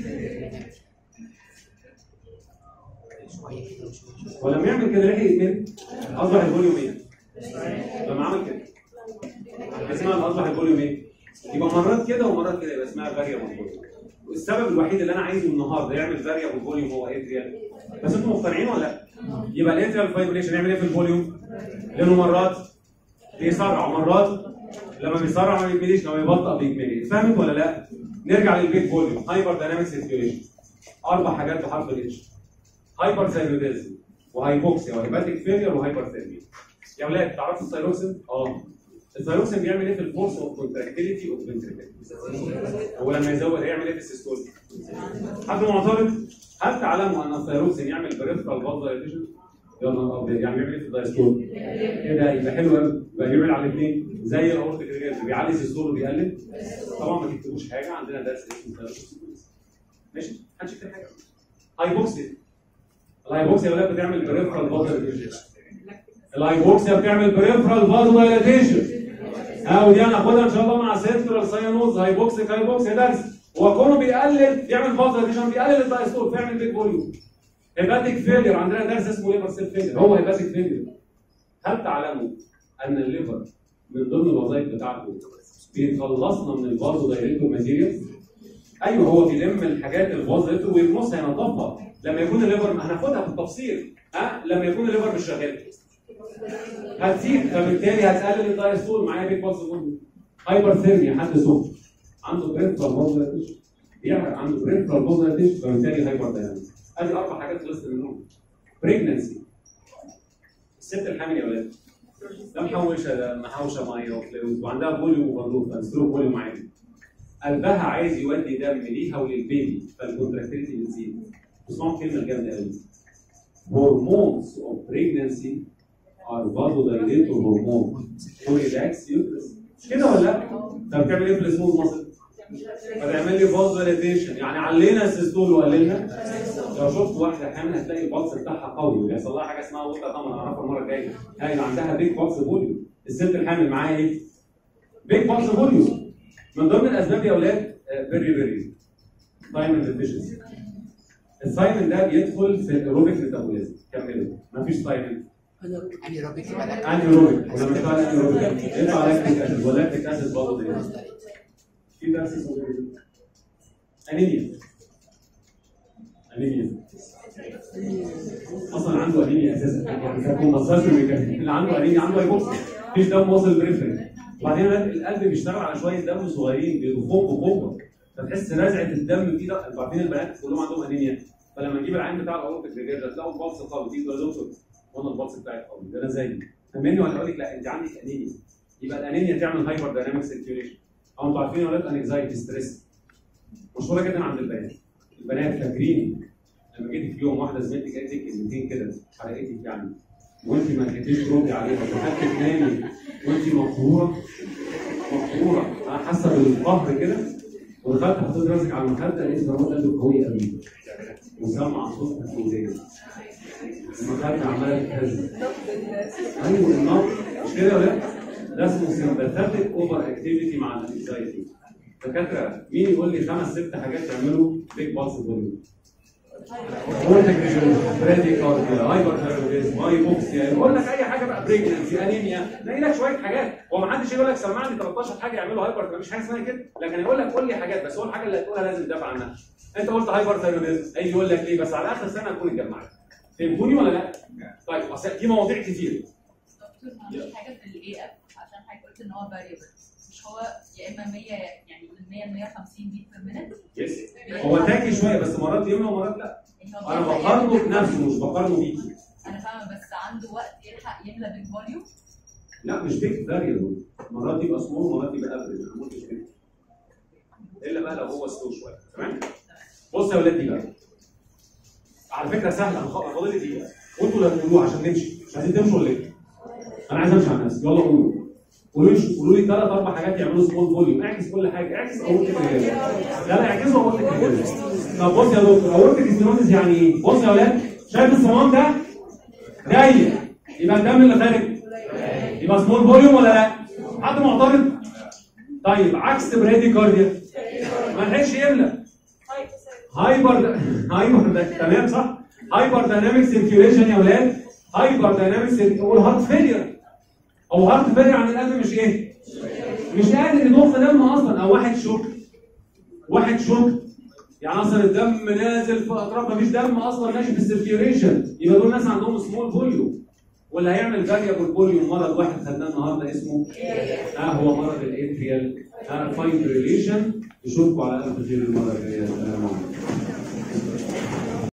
ولما يعمل كده لحق يتمل، اصبح الفوليوم ايه؟ لما عمل كده اسمها اصبح الفوليوم ايه؟ يبقى مرات كده ومرات كده، يبقى اسمها فاريبل فوليوم. السبب الوحيد اللي انا عايزه النهارده يعمل فاريبل فوليوم هو اتريال. بس انتوا مقتنعين ولا لا؟ يبقى الاتريال فايبريشن يعمل ايه في الفوليوم؟ لانه مرات بيسرع ومرات لما بيسرع ما بيتمليش، لما بيبطأ بيتملي. فهمت ولا لا؟ نرجع للبيج فوليوم. هايبر دايناميك سيركيوليشن، اربع حاجات بحرف الاتش: هايبر ثايرويدزم وهايبوكسيا وهيباتيك فيلير وهايبرثيرميا. يا ولاد تعرفوا الثايروكسين؟ اه الثايروكسين بيعمل ايه في الفورس اوف كونتراكتيليتي اوف فنتريكل؟ هو لما يزود هيعمل ايه في السيستول؟ حد معترض؟ هل تعلموا ان الثايروكسين يعمل بريفرال فالف دايليشن؟ يلا ابيض، يعني بيعمل ايه في الدايستول؟ ايه ده؟ يبقى حلو قوي، يبقى بيعمل على الاثنين زي الاورتيك ريجرز، بيعلي السيستول وبيقلل. طبعا ما تكتبوش حاجه، عندنا درس اسمه ثايروكسين. ماشي؟ محدش يكتب حاجه. هايبوكسيا، الهايبوكسيا يا ولاد بتعمل بريفرال فازودايليتيشن. الهايبوكسيا بتعمل بريفرال فازودايليتيشن. ها ودي هناخدها ان شاء الله مع سنترال ساينوز هايبوكسيك هايبوكسيا درس. هو كونه بيقلل بيعمل فازودايليتيشن بيقلل الدايستول بيعمل بيج فوليوم. هيباتيك فيلير عندنا درس اسمه ليفر سيل فيلير هو هيباتيك فيلير. هل تعلموا ان الليفر من ضمن الوظائف بتاعته بيخلصنا من الفازودايليتور ماتيريالز؟ ايوه هو بيلم الحاجات الفازودايليتور ويرمسها ينظفها لما يكون الليفر هناخدها في التفصيل ها لما يكون الليفر مش شغال هتزيد فبالتالي هتقلل الدايستول معايا بيج بالس بوند. هايبر ثيرميا حد سخن عنده بريفرال فازودايليتيشن بيعمل عنده بريفرال فازودايليتيشن فبالتالي هايبر دايناميك. ادي اربع حاجات خلصت منهم. بريجننسي الست الحامل يا ولاد ده محوشه ده محوشه ميه وفلويد وعندها فوليوم اوفرلود ستروك فوليوم عالي قلبها عايز يودي دم ليها وللبيبي فالكونتراكتيليتي بتزيد. اسمعوا الكلمه الجامده قوي. هرمونز اوف بريجننسي ار فازودايليتور هرمون تو ريلاكس يوترس مش كده ولا لا؟ طب بتعمل ايه في السموث ماسل؟ فتعمل لي فازودايليتيشن يعني علينا السيستول وقللنا. لو شفت واحده حامل هتلاقي البلس بتاعها قوي وبيحصل لها حاجه اسمها وطه طبعا هنعرفها المره الجايه. هي عندها بيج بلس فوليوم. الست الحامل معاها ايه؟ بيج بلس فوليوم. من ضمن الاسباب يا اولاد فيري فيري ثايمين ديفيشنسي. الثايمين ده بيدخل في الايروبيك ميتابوليزم. كملوا مفيش ثايمين. انيروبيك انيروبيك ولما اشتغل انيروبيك يطلع لاكتيك اسيد ولاكتيك اسيد برضه ده. في درس اسمه انيميا. انيميا اصلا عنده انيميا اساسا يعني كان مصاص اللي عنده انيميا عنده هيبوكسيا مفيش دم واصل بريفرنج. وبعدين القلب بيشتغل على شويه دم صغيرين بيضخوهم بقوه فتحس رزعه الدم في ده. وبعدين البنات كلهم عندهم انيميا فلما نجيب العين بتاع الاوروبيك ريجيردا تلاقوا البلس قوي تيجي يا دكتور وانا البلس بتاعي قوي ده انا زيي فاهمني ولا اقول لك لا انت عندك انيميا. يبقى الانيميا تعمل هايبر دايناميك سيركيوليشن. او انتوا عارفين يا ولاد انكزايتي ستريس مشهوره جدا عند البنات. البنات فاكرين لما جيت في يوم واحده زميلتي قالت لك كلمتين كده حرقتك يعني وانت ما لقيتيش تردي عليها وحتى تنامي وانت مقهوره مقهوره انا حاسه بالقهر كده ودخلت حطيت راسك على المخده لقيت ضربات قلبك قويه قوي وسامع صوت الفوزيه المخده عماله تهز. ايوه النار مش كده ولا ده اسمه سمباثيك اوفر اكتيفيتي مع الانكزايتي. دكاتره مين يقول لي خمس ست حاجات تعملوا بيج بالس فوليوم؟ براديكارديا هايبرثايرويدزم هايبوكسيا يقول لك اي حاجه بقى بريجننسي انيميا نلاقي لك شويه حاجات. هو ما حدش يقول لك سمعني تلتاشر حاجه يعملوا هايبر مش حاجه اسمها كده لكن يقول لك قول لي حاجات بس هو الحاجه اللي هتقولها لازم تدافع عنها. انت قلت هايبرثايرويدزم اي يقول لك ايه بس على اخر السنه هتكون اتجمعت. فهمتوني ولا لا؟ طيب اصل دي مواضيع كتير. دكتور معلش حاجه في الاي اف عشان حضرتك قلت ان هو فاريبل مش هو يا اما مية يعني من مية ل مية وخمسين بيت بير مينيت. يس هو تاكي شويه بس مرات يمنى ومرات لا. انا بقارنه بنفسه مش بقارنه بيكي. انا فاهمه بس عنده وقت يلحق يملى بالفوليوم. لا مش بيك فاريبل مرات يبقى سمول مرات يبقى افريج انا ما قلتش كده الا بقى لو هو سلو شويه تمام. بص يا ولاد دي بقى على فكره سهله فاضل لي دقيقه وانتوا اللي هتقولوها عشان نمشي. مش عايزين تمشوا ولا ايه؟ انا عايز امشي على نفسي يلا قولوا قولوا لي قولوا لي ثلاث اربع حاجات يعملوا سمول فوليوم. اعكس كل حاجه اعكس اورتيك ريجيرز. لا لا اعكسوا اورتيك ريجيرز. طب بص يا دكتور اورتيك ستينوزيس يعني ايه؟ بص يا ولاد شايف الصمام ده؟ ضيق يبقى الدم اللي خارج يبقى سمول فوليوم ولا لا؟ حد معترض؟ طيب عكس براديكارديا ما لحقش يملى هايبر هايبر تمام صح؟ هايبر دايناميك سيركيوليشن يا ولاد هايبر دايناميك سيركيوليشن هارت فيلير او هارت فيلير عن القلب مش ايه؟ مش قادر يضخ دم اصلا او واحد شوك واحد شوك يعني اصلا الدم نازل في اطراف مفيش دم اصلا ماشي في السيركيوليشن يبقى دول ناس عندهم سمول فوليوم. واللي هيعمل فاريبل فوليوم مرض واحد خدناه النهارده اسمه اه هو مرض الاتريال اه فايبريليشن. نشوفكم على الف خير المره الجايه.